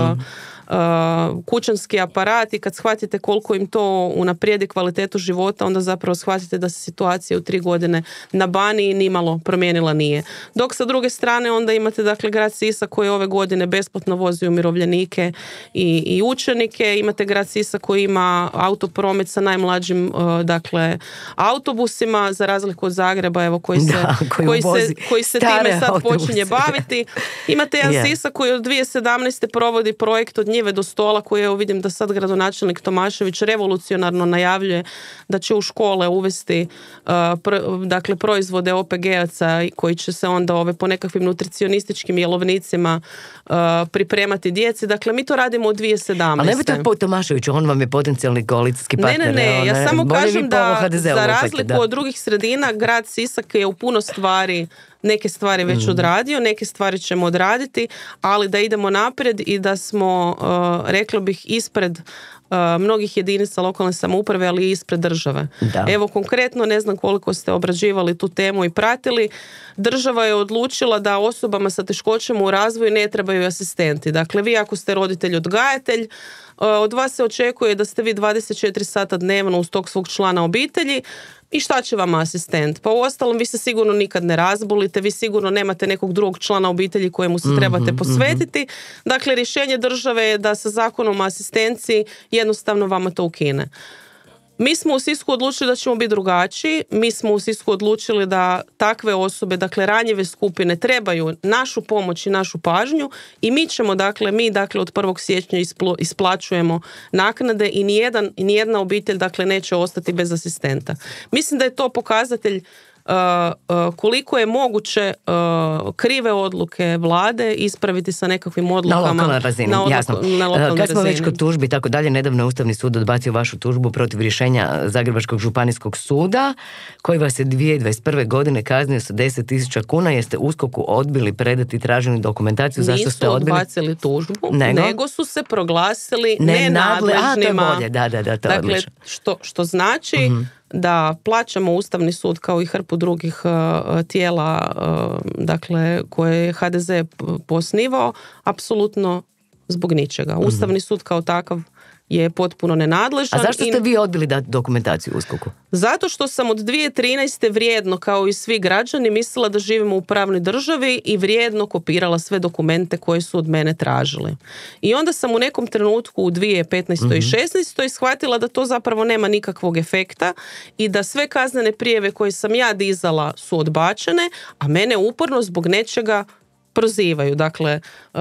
L: kućanski aparat i kad shvatite koliko im to unaprijedi kvalitetu života, onda zapravo shvatite da se situacija u 3 godine na Baniji nimalo promijenila nije. Dok sa druge strane onda imate, dakle, grad Sisak koji ove godine besplatno vozi umirovljenike i učenike, imate grad Sisak koji ima autopromet sa najmlađim, dakle, autobusima, za razliku od Zagreba, evo, koji se time sad počinje baviti. Imate jedan Sisak koji od 2017. provodi projekt od njive do stola, koji, evo, vidim da sad gradonačelnik Tomašević revolucionarno najavljuje da će u škole uvesti dakle, proizvode OPG-aca koji će se onda po nekakvim nutricionističkim jelovnicima pripremati djeci. Dakle, mi to radimo od 2017.
I: Ali ne bi to po Tomaševiću, on vam je potencijalni koalicijski partner.
L: Ne, ja samo kažem da za razliku od drugih sredina, grad Sisak je u puno stvari neke stvari već odradio, neke stvari ćemo odraditi, ali da idemo naprijed i da smo, rekla bih, ispred mnogih jedinica lokalne samouprave, ali i ispred države. Da. Evo, konkretno, ne znam koliko ste obrađivali tu temu i pratili, država je odlučila da osobama sa teškoćama u razvoju ne trebaju asistenti. Dakle, vi ako ste roditelj odgajatelj, od vas se očekuje da ste vi 24 sata dnevno uz tog svog člana obitelji I šta će vam asistent? Pa uostalom vi se sigurno nikad ne razbolite, vi sigurno nemate nekog drugog člana obitelji kojemu se trebate posvetiti. Dakle, rješenje države je da sa zakonom o asistenciji jednostavno vama to ukine. Mi smo u Sisku odlučili da ćemo biti drugačiji, mi smo u Sisku odlučili da takve osobe, dakle ranjive skupine, trebaju našu pomoć i našu pažnju i mi ćemo, dakle, od 1. siječnja isplaćujemo naknade i nijedna obitelj, dakle, neće ostati bez asistenta. Mislim da je to pokazatelj koliko je moguće krive odluke vlade ispraviti sa nekakvim odlukama
I: na lokalnoj razini, jasno. Kad smo već kod tužbi i tako dalje, nedavno je Ustavni sud odbacio vašu tužbu protiv rješenja Zagrebačkog županijskog suda, koji vas je 2021. godine kaznio sa 10.000 kuna jer ste USKOK-u odbili predati traženu dokumentaciju. Zašto ste odbili?
L: Nisu odbacili tužbu, nego su se proglasili nenadležnima.
I: To je bolje, da, to je
L: dakle,
I: odlično.
L: Što znači da plaćamo Ustavni sud kao i hrpu drugih tijela, dakle, koje je HDZ posnivao, apsolutno zbog ničega. Ustavni sud kao takav je potpuno nenadležan.
I: A zašto ste vi odbili dati dokumentaciju USKOK-u?
L: Zato što sam od 2013. vrijedno, kao i svi građani, mislila da živimo u pravnoj državi i vrijedno kopirala sve dokumente koje su od mene tražili. I onda sam u nekom trenutku u 2015. i 2016. shvatila da to zapravo nema nikakvog efekta i da sve kaznene prijave koje sam ja dizala su odbačene, a mene uporno zbog nečega prozivaju. Dakle,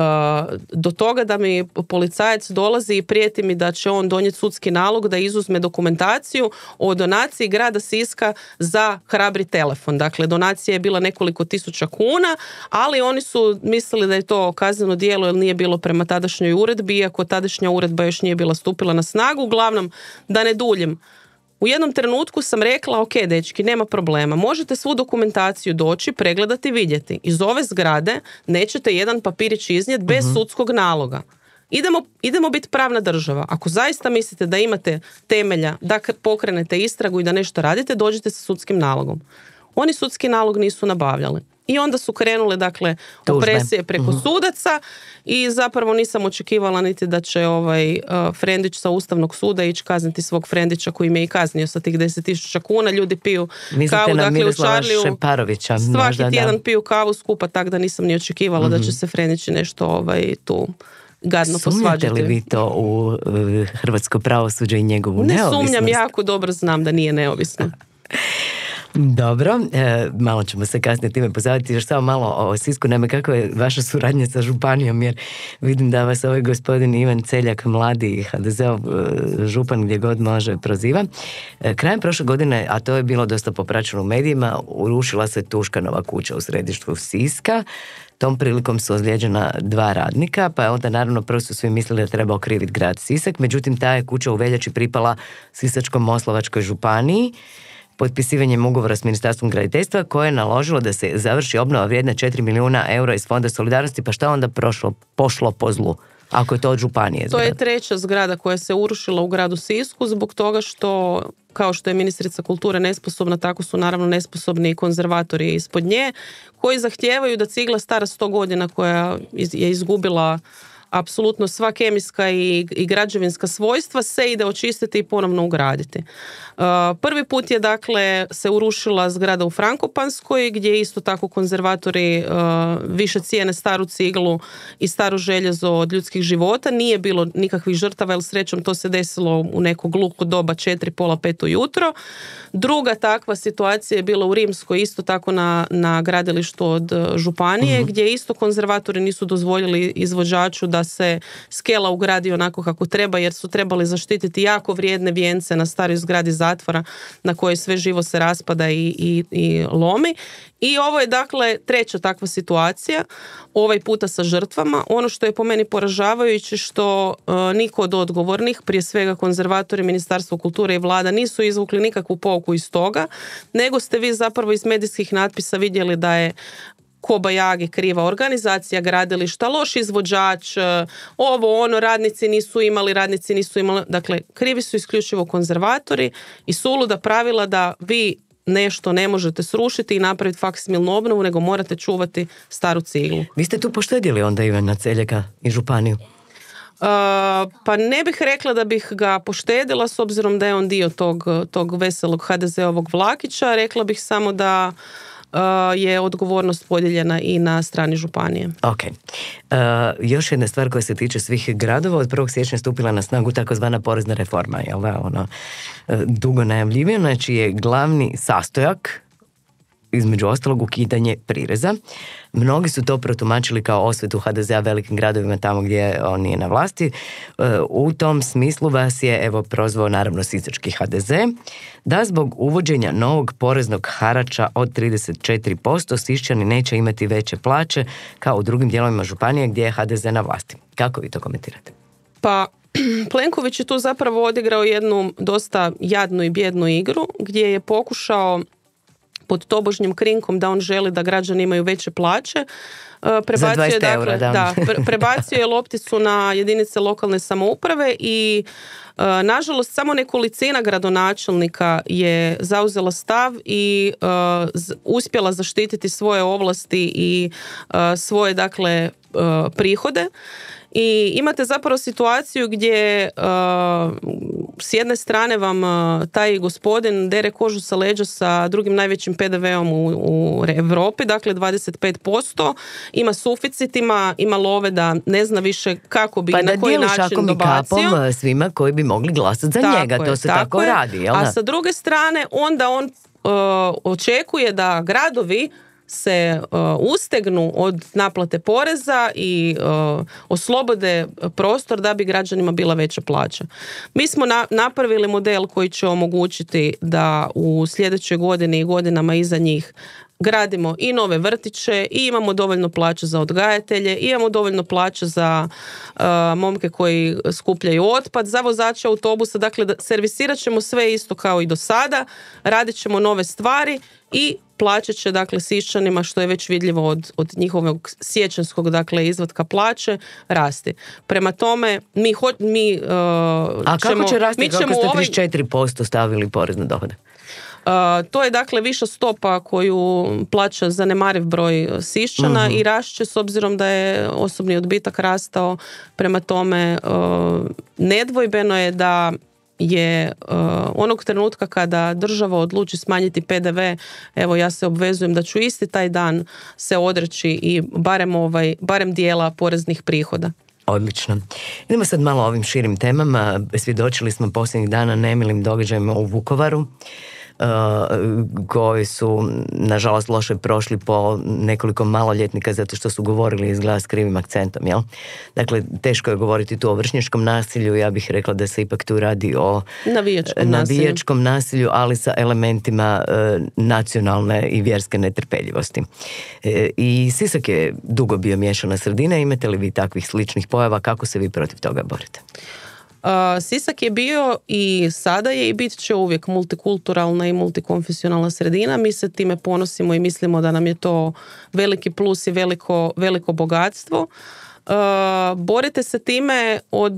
L: do toga da mi policajac dolazi i prijeti mi da će on donijeti sudski nalog da izuzme dokumentaciju o donaciji grada Siska za hrabri telefon. Dakle, donacija je bila nekoliko tisuća kuna, ali oni su mislili da je to kazneno djelo jer nije bilo prema tadašnjoj uredbi, iako tadašnja uredba još nije bila stupila na snagu. Uglavnom, da ne duljim, u jednom trenutku sam rekla, ok, dečki, nema problema, možete svu dokumentaciju doći, pregledati, vidjeti. Iz ove zgrade nećete jedan papirić iznijeti bez sudskog naloga. Idemo biti pravna država. Ako zaista mislite da imate temelja da pokrenete istragu i da nešto radite, dođite sa sudskim nalogom. Oni sudski nalog nisu nabavljali. I onda su krenule, dakle, opresije preko sudaca i zapravo nisam očekivala niti da će Frendić sa Ustavnog suda ići kazniti svog Frendića koji me i kaznio sa tih 10.000 kuna. Ljudi piju kavu, dakle, u Čarliju svaki tjedan piju kavu skupa, tako da nisam ni očekivala da će se Frendić nešto tu gadno posvađati.
I: Sumnjate li vi to u hrvatsko pravosuđe i njegovu neovisnost?
L: Ne sumnjam, jako dobro znam da nije neovisno.
I: Dobro, malo ćemo se kasnije time pozaviti, još samo malo o Sisku. Naime, kako je vaša suradnja sa županijom, jer vidim da vas ovaj gospodin Ivan Celjak, mladi HDZ-ov župan gdje god može, proziva. Krajem prošle godine, a to je bilo dosta popraćeno u medijima, urušila se Tuškanova kuća u središtu Siska. Tom prilikom su ozlijeđena 2 radnika, pa je onda naravno prvo su svi mislili da treba okriviti grad Sisak, međutim ta je kuća u veljači pripala Sisačko-moslavačkoj županiji potpisivanjem ugovora s Ministarstvom graditeljstva koje je naložilo da se završi obnova vrijedna 4 milijuna eura iz Fonda solidarnosti, pa šta onda pošlo po zlu? Ako je to od županije zgrada.
L: To je 3. zgrada koja se urušila u gradu Sisku zbog toga što, kao što je ministrica kulture nesposobna, tako su naravno nesposobni i konzervatori ispod nje, koji zahtijevaju da cigla stara 100 godina koja je izgubila apsolutno sva kemijska i građevinska svojstva se ide očistiti i ponovno ugraditi. Prvi put je, dakle, se urušila zgrada u Frankopanskoj gdje isto tako konzervatori više cijene staru ciglu i staro željezo od ljudskih života. Nije bilo nikakvih žrtava, jer srećom to se desilo u neko gluho doba 4, pola 5 ujutro. Druga takva situacija je bila u Rimskoj, isto tako na gradilištu od županije, gdje isto konzervatori nisu dozvoljili izvođaču da se skela ugradi onako kako treba, jer su trebali zaštititi jako vrijedne vijence na staroj zgradi zatvora na kojoj sve živo se raspada i lomi. I ovo je, dakle, 3. takva situacija, ovaj puta sa žrtvama. Ono što je po meni poražavajuće što niko od odgovornih, prije svega konzervatori, Ministarstvo kulture i vlada, nisu izvukli nikakvu pouku iz toga, nego ste vi zapravo iz medijskih natpisa vidjeli da je kobajagi kriva organizacija gradilišta, loš izvođač, radnici nisu imali. Dakle, krivi su isključivo konzervatori i suluda pravila da vi nešto ne možete srušiti i napraviti faksimilnu obnovu, nego morate čuvati staru ciglu.
I: Vi ste tu poštedjeli onda Ivana Celjaka i županiju?
L: Pa ne bih rekla da bih ga poštedila s obzirom da je on dio tog veselog HDZ-ovog vlakića. Rekla bih samo da je odgovornost podijeljena i na strani županije.
I: Ok. Još jedna stvar koja se tiče svih gradova, od 1. siječnja stupila na snagu takozvana porezna reforma, jel da, ono, dugo najavljivana, znači je glavni sastojak između ostalog ukidanje prireza. Mnogi su to protumačili kao osvetu HDZ-a velikim gradovima tamo gdje on nije na vlasti. U tom smislu vas je evo prozvao naravno sisački HDZ da zbog uvođenja novog poreznog harača od 34% Siščani neće imati veće plaće kao u drugim dijelovima županije gdje je HDZ na vlasti. Kako vi to komentirate?
L: Pa Plenković je tu zapravo odigrao jednu dosta jadnu i bijednu igru gdje je pokušao pod tobožnjim krinkom da on želi da građani imaju veće plaće, prebacio je lopticu na jedinice lokalne samouprave i nažalost samo nekolicina gradonačelnika je zauzela stav i uspjela zaštititi svoje ovlasti i svoje dakle prihode. I imate zapravo situaciju gdje s jedne strane vam taj gospodin dere kožu sa leđa sa drugim najvećim PDV-om u Europi, dakle 25%, ima suficit, ima love da ne zna više kako bi, na koji način dobacio.
I: Pa da kapom svima koji bi mogli glasati za njega, to se tako radi. Jel?
L: A sa druge strane onda on očekuje da gradovi se ustegnu od naplate poreza i oslobode prostor da bi građanima bila veća plaća. Mi smo napravili model koji će omogućiti da u sljedećoj godini i godinama iza njih gradimo i nove vrtiće i imamo dovoljno plaća za odgajatelje, imamo dovoljno plaća za momke koji skupljaju otpad, za vozače autobusa, dakle servisirat ćemo sve isto kao i do sada, radit ćemo nove stvari i plaće će dakle Siščanima, što je već vidljivo od njihovog siječanskog dakle izvatka plaće, rasti. Prema tome
I: A kako će rasti kako ste 34% stavili porez na dohodak?
L: To je dakle viša stopa koju plaća zanemariv broj Siščana i rašće s obzirom da je osobni odbitak rastao. Prema tome nedvojbeno je da je onog trenutka kada država odluči smanjiti PDV, evo ja se obvezujem da ću isti taj dan se odreći i barem dijela poreznih prihoda.
I: Odlično. Idemo sad malo o ovim širim temama. Svjedočili smo posljednjih dana nemilim događajima u Vukovaru, koji su nažalost loše prošli po nekoliko maloljetnika zato što su govorili izgleda s krivim akcentom, jel? Dakle, teško je govoriti tu o vršnjačkom nasilju, ja bih rekla da se ipak tu radi o navijačkom nasilju, ali sa elementima nacionalne i vjerske netrpeljivosti. I Sisak je dugo bio miješana sredina, imate li vi takvih sličnih pojava, kako se vi protiv toga borite?
L: Sisak je bio i sada je i bit će uvijek multikulturalna i multikonfesionalna sredina. Mi se time ponosimo i mislimo da nam je to veliki plus i veliko bogatstvo. Borite se time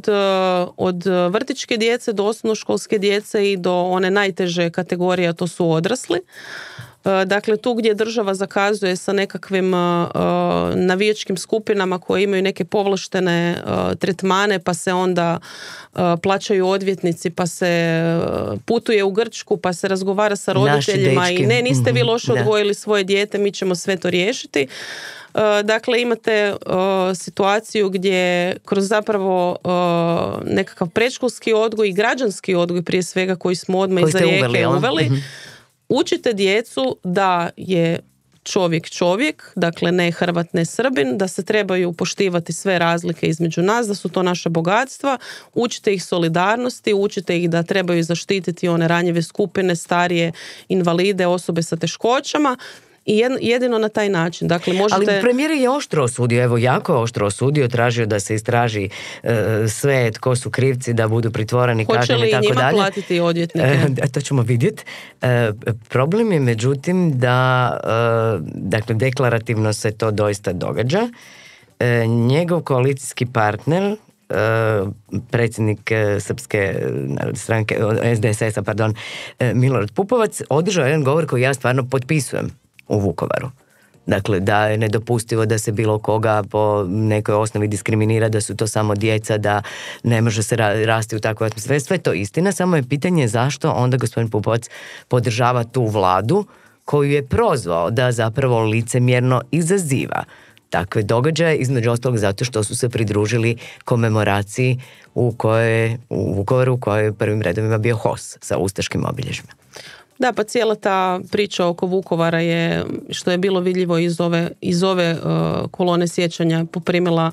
L: od vrtićke djece do osnovnoškolske djece i do one najteže kategorije, a to su odrasli. Dakle, tu gdje država zakazuje sa nekakvim navijačkim skupinama koje imaju neke povlaštene tretmane, pa se onda plaćaju odvjetnici, pa se putuje u Grčku, pa se razgovara sa roditeljima i ne, niste vi loše odgojili svoje dijete, mi ćemo sve to riješiti. Dakle, imate situaciju gdje kroz zapravo nekakav predškolski odgoj i građanski odgoj prije svega koji smo odmah iza Rijeke uveli, učite djecu da je čovjek, dakle ne Hrvat, ne Srbin, da se trebaju poštivati sve razlike između nas, da su to naša bogatstva, učite ih solidarnosti, učite ih da trebaju zaštititi one ranjive skupine, starije, invalide, osobe sa teškoćama. I jedino na taj način. Dakle, možete...
I: Ali premijer je oštro osudio, evo jako oštro osudio, tražio da se istraži sve tko su krivci, da budu pritvoreni, kažnjeni i tako dalje.
L: Hoće li njima platiti odvjetnike?
I: To ćemo vidjeti. Problem je međutim da dakle, deklarativno se to doista događa. Njegov koalicijski partner, predsjednik Srpske stranke, SDSS-a, pardon, Milorad Pupovac, održao jedan govor koji ja stvarno potpisujem u Vukovaru. Dakle, da je nedopustivo da se bilo koga po nekoj osnovi diskriminira, da su to samo djeca, da ne može se rasti u takvoj atmosferi. Sve to istina, samo je pitanje zašto onda gospodin Pupovac podržava tu vladu koju je prozvao da zapravo licemjerno izaziva takve događaje, između ostalog zato što su se pridružili komemoraciji u Vukovaru u kojoj je prvim redovima bio HOS sa ustaškim obilježjima.
L: Da, pa cijela ta priča oko Vukovara je, što je bilo vidljivo iz ove kolone sjećanja, poprimila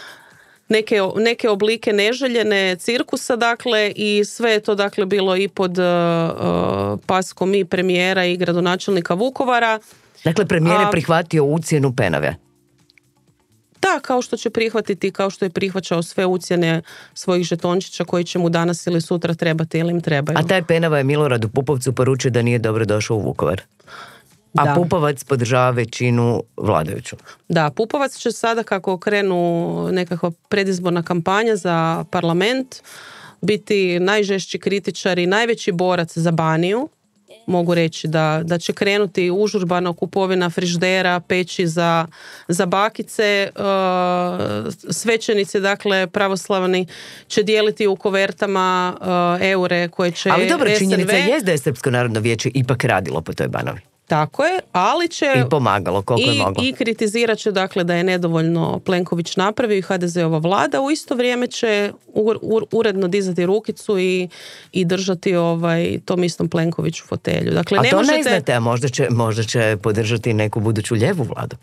L: neke oblike neželjene cirkusa, dakle, i sve je to, dakle, bilo i pod paskom i premijera i gradonačelnika Vukovara.
I: Dakle, premijer je prihvatio ucjenu Penave.
L: Da, kao što će prihvatiti, kao što je prihvaćao sve ucjene svojih žetončića koji će mu danas ili sutra trebati ili im trebaju.
I: A taj Penava je Miloradu Pupovcu poručio da nije dobro došao u Vukovar. A da. Pupovac podržava većinu vladajuću.
L: Da, Pupovac će sada, kako krenu nekakva predizborna kampanja za parlament, biti najžešći kritičar i najveći borac za Baniju. Mogu reći da će krenuti užurbano kupovina frižidera, peći za bakice, svećenici, dakle, pravoslavni će dijeliti u kovertama eure koje će
I: Ali dobro,
L: SNV...
I: činjenica je da je Srpsko narodno vijeće ipak radilo po toj Banovi.
L: Tako je, ali će...
I: I pomagalo koliko je moglo.
L: I kritizirat će, dakle, da je nedovoljno Plenković napravio i HDZ-ova vlada. U isto vrijeme će uredno dizati rukicu i držati tom istom Plenkoviću fotelju. Dakle,
I: a to ne znate, a možda će podržati neku buduću lijevu vladu.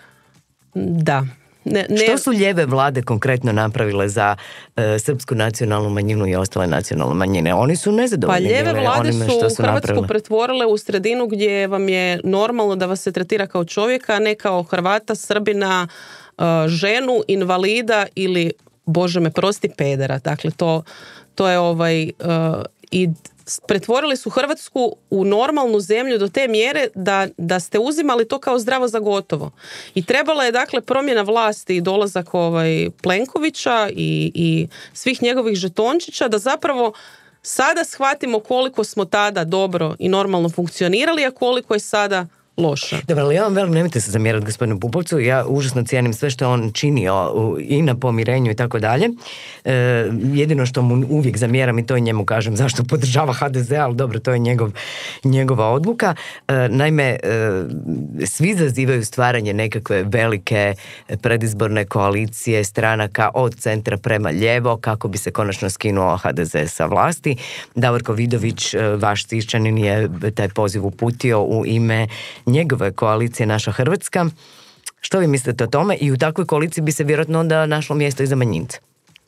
L: Da.
I: Što su lijeve vlade konkretno napravile za srpsku nacionalnu manjinu i ostale nacionalne manjine? Oni su nezadovoljni.
L: Pa lijeve vlade su Hrvatsku pretvorile u sredinu gdje vam je normalno da vas se tretira kao čovjeka, a ne kao Hrvata, Srbina, ženu, invalida ili, Bože me prosti, pedera. Dakle, to je i pretvorili su Hrvatsku u normalnu zemlju do te mjere da ste uzimali to kao zdravo za gotovo. I trebala je, dakle, promjena vlasti i dolazak Plenkovića i svih njegovih žetončića da zapravo sada shvatimo koliko smo tada dobro i normalno funkcionirali, a koliko je sada loša.
I: Dobro, ali ja vam velim, nemojte se zamjerati gospodinu Pupovcu, ja užasno cijenim sve što on činio i na pomirenju i tako dalje. Jedino što mu uvijek zamjeram i to njemu kažem zašto podržava HDZ, ali dobro, to je njegova odluka. Naime, svi zazivaju stvaranje nekakve velike predizborne koalicije stranaka od centra prema lijevo kako bi se konačno skinuo HDZ sa vlasti. Davorko Vidović, vaš Siščanin, je taj poziv uputio u ime njegove koalicije Naša Hrvatska. Što vi mislite o tome? I u takvoj koaliciji bi se vjerojatno onda našlo mjesto i za manjince.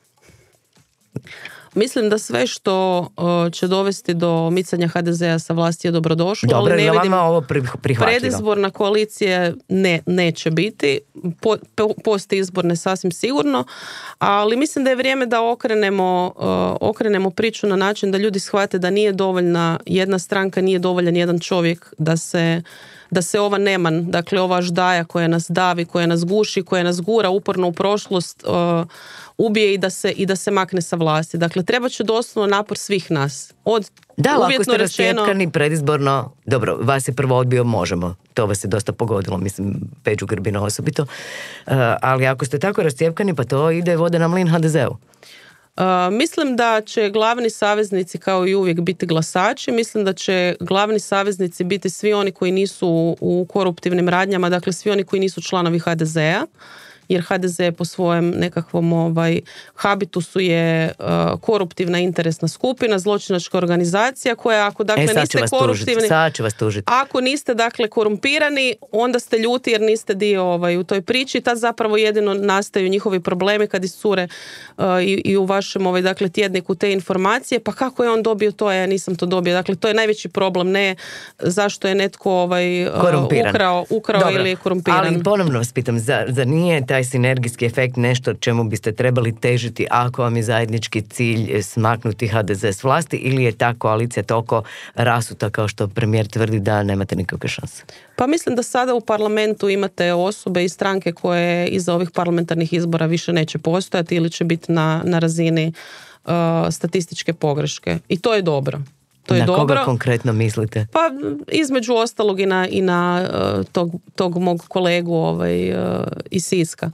L: Mislim da sve što će dovesti do micanja HDZ-a sa vlasti je dobrodošlo.
I: Dobro,
L: ali ne vidim,
I: ovo prihvatljivo.
L: Predizborna koalicija neće biti. Postizborne sasvim sigurno. Ali mislim da je vrijeme da okrenemo priču na način da ljudi shvate da nije dovoljna jedna stranka, nije dovoljan jedan čovjek da se ova neman, dakle ova ždaja koja nas davi, koja nas guši, koja nas gura uporno u prošlost, ubije i da se makne sa vlasti. Dakle, treba će doslovno napor svih nas.
I: Da, ako ste rascijepkani predizborno, dobro, vas je prvo odbio Možemo, to vas je dosta pogodilo, mislim, Peđu Grbina osobito, ali ako ste tako rascijepkani, pa to ide vode na mlin HDZ-u.
L: Mislim da će glavni saveznici kao i uvijek biti glasači. Mislim da će glavni saveznici biti svi oni koji nisu u koruptivnim radnjama, dakle svi oni koji nisu članovi HDZ-a, jer HDZ po svojem nekakvom habitusu je koruptivna interesna skupina, zločinačka organizacija koja ako dakle niste koruptivni, ako niste dakle korumpirani, onda ste ljuti jer niste dio u toj priči. Tad zapravo jedino nastaju njihovi problemi kad iscure i u vašem dakle tjedniku te informacije, pa kako je on dobio to, ja nisam to dobio. Dakle, to je najveći problem, ne zašto je netko ukrao ili je korumpiran.
I: Ali ponovno vas pitam, zar nije taj sinergijski efekt nešto čemu biste trebali težiti ako vam je zajednički cilj smaknuti HDZ s vlasti, ili je ta koalicija toliko rasuta kao što premijer tvrdi da nemate nikakve šanse?
L: Pa mislim da sada u parlamentu imate osobe i stranke koje iza ovih parlamentarnih izbora više neće postojati ili će biti na razini statističke pogreške. I to je dobro. To je
I: na
L: dobro.
I: koga konkretno mislite?
L: Pa između ostalog i na tog mog kolegu iz Siska.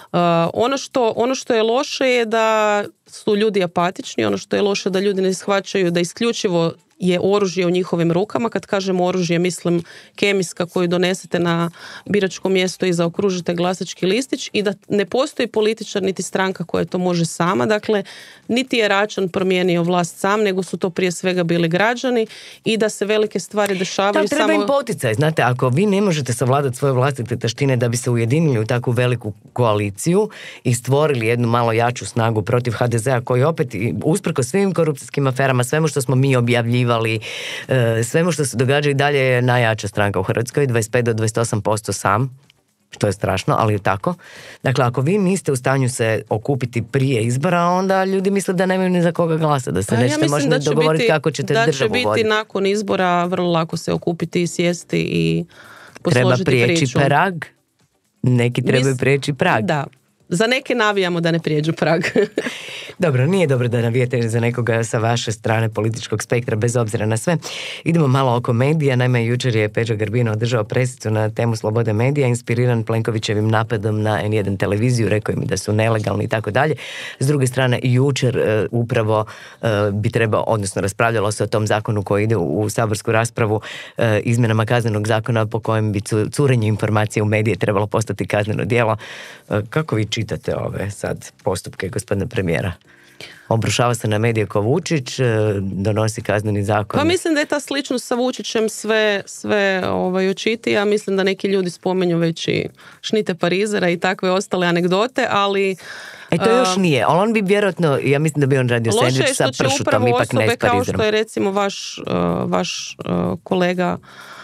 L: Ono što je loše je da su ljudi apatični, ono što je loše da ljudi ne shvaćaju da isključivo je oružje u njihovim rukama. Kad kažem oružje, mislim kemijska koju donesete na biračko mjesto i zaokružite glasački listić i da ne postoji političar niti stranka koja to može sama. Dakle, niti je Račan promijenio vlast sam, nego su to prije svega bili građani i da se velike stvari dešavaju
I: treba im poticaj. Znate, ako vi ne možete savladati svoje vlastite taštine da bi se ujedinili u takvu veliku koaliciju i stvorili jednu malo jaču snagu protiv HDZ-a koji opet, usprkos svim korupcijskim aferama, svemu što smo mi objavljivali, svemu što se događa i dalje je najjača stranka u Hrvatskoj, 25 do 28% sam, što je strašno, ali je tako. Dakle, ako vi niste u stanju se okupiti prije izbora, onda ljudi misle da nemaju ni za koga glasa, da se nećete možda dogovoriti kako ćete državu voditi.
L: Da će biti nakon izbora vrlo lako se okupiti i sjesti i posložiti priču.
I: Treba prijeći prag, neki trebaju prijeći prag.
L: Da. Za neke navijamo da ne prijeđu prag.
I: Dobro, nije dobro da navijete za nekoga sa vaše strane političkog spektra, bez obzira na sve. Idemo malo oko medija. Naime, jučer je Peđa Grbin održao presicu na temu slobode medija, inspiriran Plenkovićevim napadom na N1 televiziju, rekao im da su nelegalni i tako dalje. S druge strane, jučer upravo bi trebao, odnosno raspravljalo se o tom zakonu koji ide u saborsku raspravu, izmjenama kaznenog zakona po kojem bi curenje informacije u medije trebalo postati kazneno djelo. Kako vi čitate ove sad postupke gospodina premijera? Obrušava se na medije ko Vučić, donosi kazneni zakon.
L: Pa mislim da je ta sličnost sa Vučićem sve očitija. Mislim da neki ljudi spomenju već i Šnite Parizera i takve ostale anegdote, ali...
I: To još nije, ali on bi vjerojatno, ja mislim da bi on radio sendvič sa pršutom, ipak ne s Parizerom.
L: Kao što je recimo vaš kolega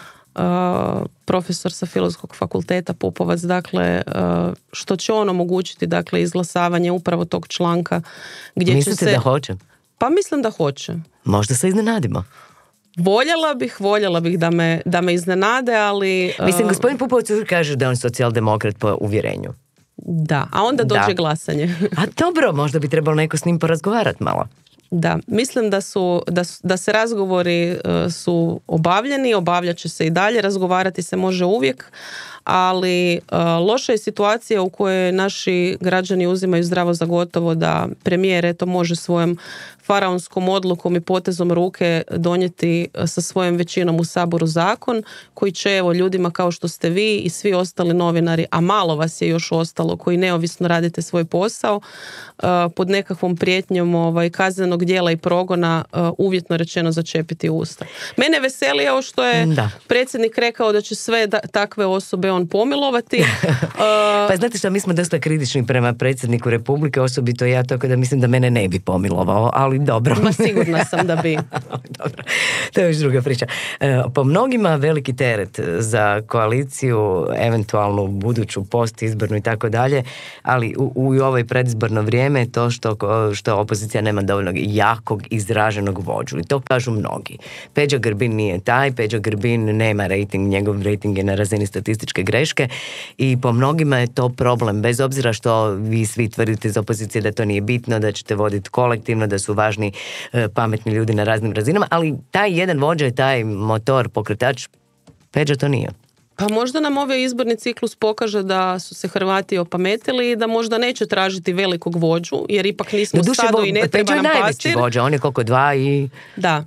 L: profesor sa Filozofskog fakulteta Pupovac, dakle, što će on omogućiti, dakle, izglasavanje upravo tog članka gdje
I: mislite
L: će se...
I: da hoće?
L: Pa mislim da hoće.
I: Možda se iznenadimo.
L: Voljela bih da me iznenade, ali...
I: Mislim, gospodin Pupovac kaže da je on socijaldemokrat po uvjerenju.
L: Da, a onda dođe glasanje.
I: A dobro, možda bi trebalo neko s njim porazgovarati malo.
L: Da, mislim da se razgovori su obavljeni, obavljat će se i dalje, razgovarati se može uvijek, ali loša je situacija u kojoj naši građani uzimaju zdravo za gotovo da premijer eto može svojom faraonskom odlukom i potezom ruke donijeti sa svojom većinom u Saboru zakon koji će evo ljudima kao što ste vi i svi ostali novinari, a malo vas je još ostalo koji neovisno radite svoj posao, pod nekakvom prijetnjom kaznenog djela i progona uvjetno rečeno začepiti usta. Mene veseli ovo što je predsjednik rekao da će sve takve osobe on pomilovati.
I: Pa znate što, mi smo dosta kritični prema predsjedniku Republike, osobito ja, tako da mislim da mene ne bi pomilovao, ali dobro.
L: Ma sigurna sam da bi.
I: Dobro, to je još druga priča. Po mnogima veliki teret za koaliciju, eventualnu buduću postizbornu i tako dalje, ali u ovoj predizborno vrijeme je to što opozicija nema dovoljno jakog izraženog vođu. I to kažu mnogi. Peđa Grbin nije taj, Peđa Grbin nema rejting, njegov rejting je na razini statističke greške i po mnogima je to problem, bez obzira što vi svi tvrdite iz opozicije da to nije bitno, da ćete voditi kolektivno, da su važni pametni ljudi na raznim razinama, ali taj jedan vođa je taj motor, pokretač, Peđa to nije.
L: Pa možda nam ovaj izborni ciklus pokaže da su se Hrvati opametili i da možda neće tražiti velikog vođu, jer ipak nismo stado i ne treba nam pastir. Peđa je najveći
I: vođa, on je koliko 2 i 3,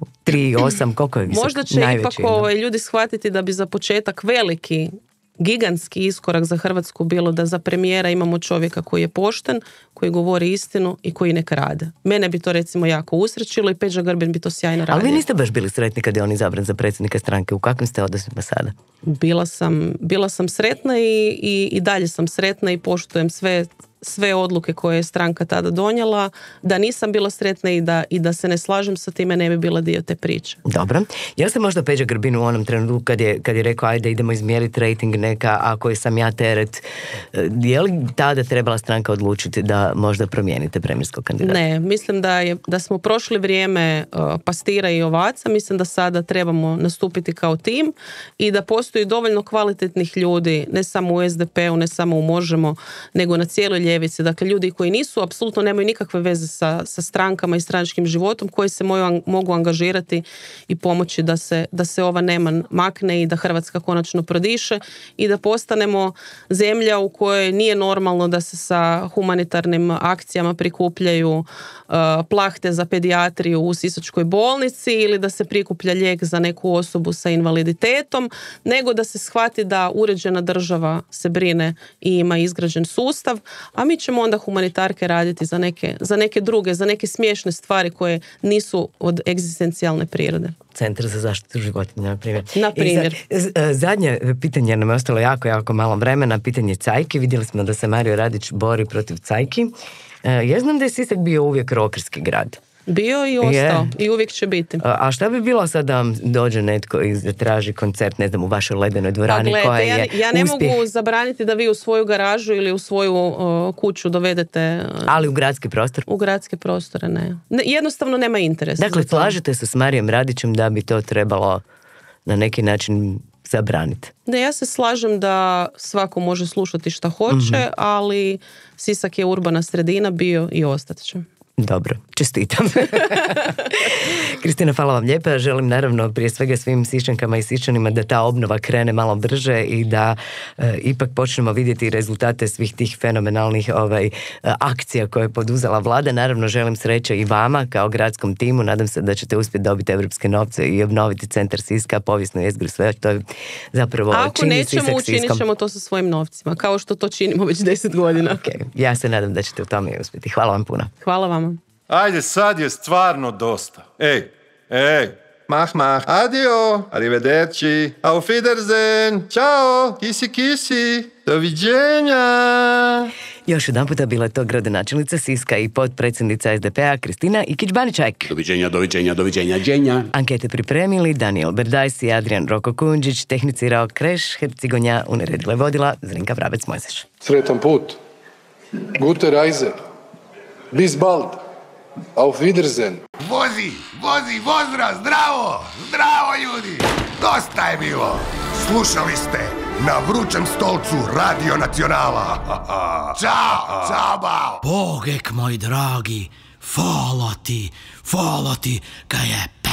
I: 8, koliko je visok?
L: Možda će ipak ljudi shvatiti da bi za početak veliki, gigantski iskorak za Hrvatsku bilo da za premijera imamo čovjeka koji je pošten, koji govori istinu i koji ne krade. Mene bi to recimo jako usrećilo i Peđa Grbin bi to sjajno radio.
I: Ali vi niste baš bili sretni kad je on izabran za predsjednika stranke. U kakvim ste odnosima sada?
L: Bila sam sretna i dalje sam sretna i poštujem sve odluke koje je stranka tada donijela. Da nisam bila sretna i da se ne slažem sa time, ne bi bila dio te priče.
I: Dobro. Ja sam možda Peđa Grbin u onom trenutku kad je rekao ajde idemo izmjeriti rating neka, ako sam ja teret, je li tada trebala stranka odlučiti da možda promijenite premijerskog kandidata?
L: Ne, mislim da smo prošli vrijeme pastira i ovaca, mislim da sada trebamo nastupiti kao tim i da postoji dovoljno kvalitetnih ljudi, ne samo u SDP-u, ne samo u Možemo, nego na cijeloj ljevici. Dakle, ljudi koji nisu, apsolutno nemaju nikakve veze sa strankama i stranačkim životom, koji se mogu angažirati i pomoći da se ova neman makne i da Hrvatska konačno prodiše i da postanemo zemlja u kojoj nije normalno da se sa humanitarnim akcijama prikupljaju plahte za pedijatriju u Sisačkoj bolnici ili da se prikuplja lijek za neku osobu sa invaliditetom, nego da se shvati da uređena država se brine i ima izgrađen sustav, a mi ćemo onda humanitarke raditi za neke druge, za neke smiješne stvari koje nisu od egzistencijalne prirode.
I: Centar za zaštitu životinja, na primjer.
L: Na primjer.
I: Zadnje pitanje nam je ostalo jako malo vremena, pitanje cajki. Vidjeli smo da se Mario Radić bori protiv cajki. Ja znam da je Sisak bio uvijek rokerski grad.
L: Bio i ostao i uvijek će biti.
I: A šta bi bilo sad da vam dođe netko i traži koncert, ne znam, u vašoj ledenoj dvorani koja je
L: ja ne mogu zabraniti da vi u svoju garažu ili u svoju kuću dovedete...
I: Ali u gradski prostor?
L: U gradske prostore ne. Jednostavno nema interesa.
I: Dakle, slažete se s Marijom Radićem da bi to trebalo na neki način zabraniti?
L: Ne, ja se slažem da svako može slušati šta hoće, ali Sisak je urbana sredina bio i ostat će.
I: Dobro, čestitam. Kristina, hvala vam lijepa. Želim naravno prije svega svim Siščankama i Siščanima da ta obnova krene malo brže i da ipak počnemo vidjeti rezultate svih tih fenomenalnih akcija koje je poduzela vlada. Naravno želim sreće i vama kao gradskom timu. Nadam se da ćete uspjeti dobiti evropske novce i obnoviti centar Siska, povijesnu jezgru, sve. To je zapravo čini Sisak Siskom.
L: Ako nećemo, učinit ćemo to sa svojim novcima, kao što to činimo već 10 godina.
I: Okay. Ja se nadam da ćete u tome uspjeti. Hvala vam puno.
L: Hvala vam.
M: Ajde, sad je stvarno dosta. Ej, mach, adio, arrivederci, auf Wiedersehen, ciao, kisi, doviđenja.
I: Još jedan puta bila je to gradonačelnica Siska i potpredsjednica SDP-a Kristina Ikić-Baniček.
K: Doviđenja, dženja.
I: Ankete pripremili Daniel Berdajs i Adrian Roko Kunđić, tehnicirao Kreš, Hercigonja, uneredila vodila Zrinka Vrabec-Mojzeš.
J: Sretan put. Gute Reise. Bis bald. Auf Wiedersehen.
A: Vozi, pozdrav, zdravo ljudi. Dosta je bilo. Slušali ste Na vrućem stolcu Radio Nacionala. Ćao, bao.
K: Bogek, moj dragi, hvala ti, kaj je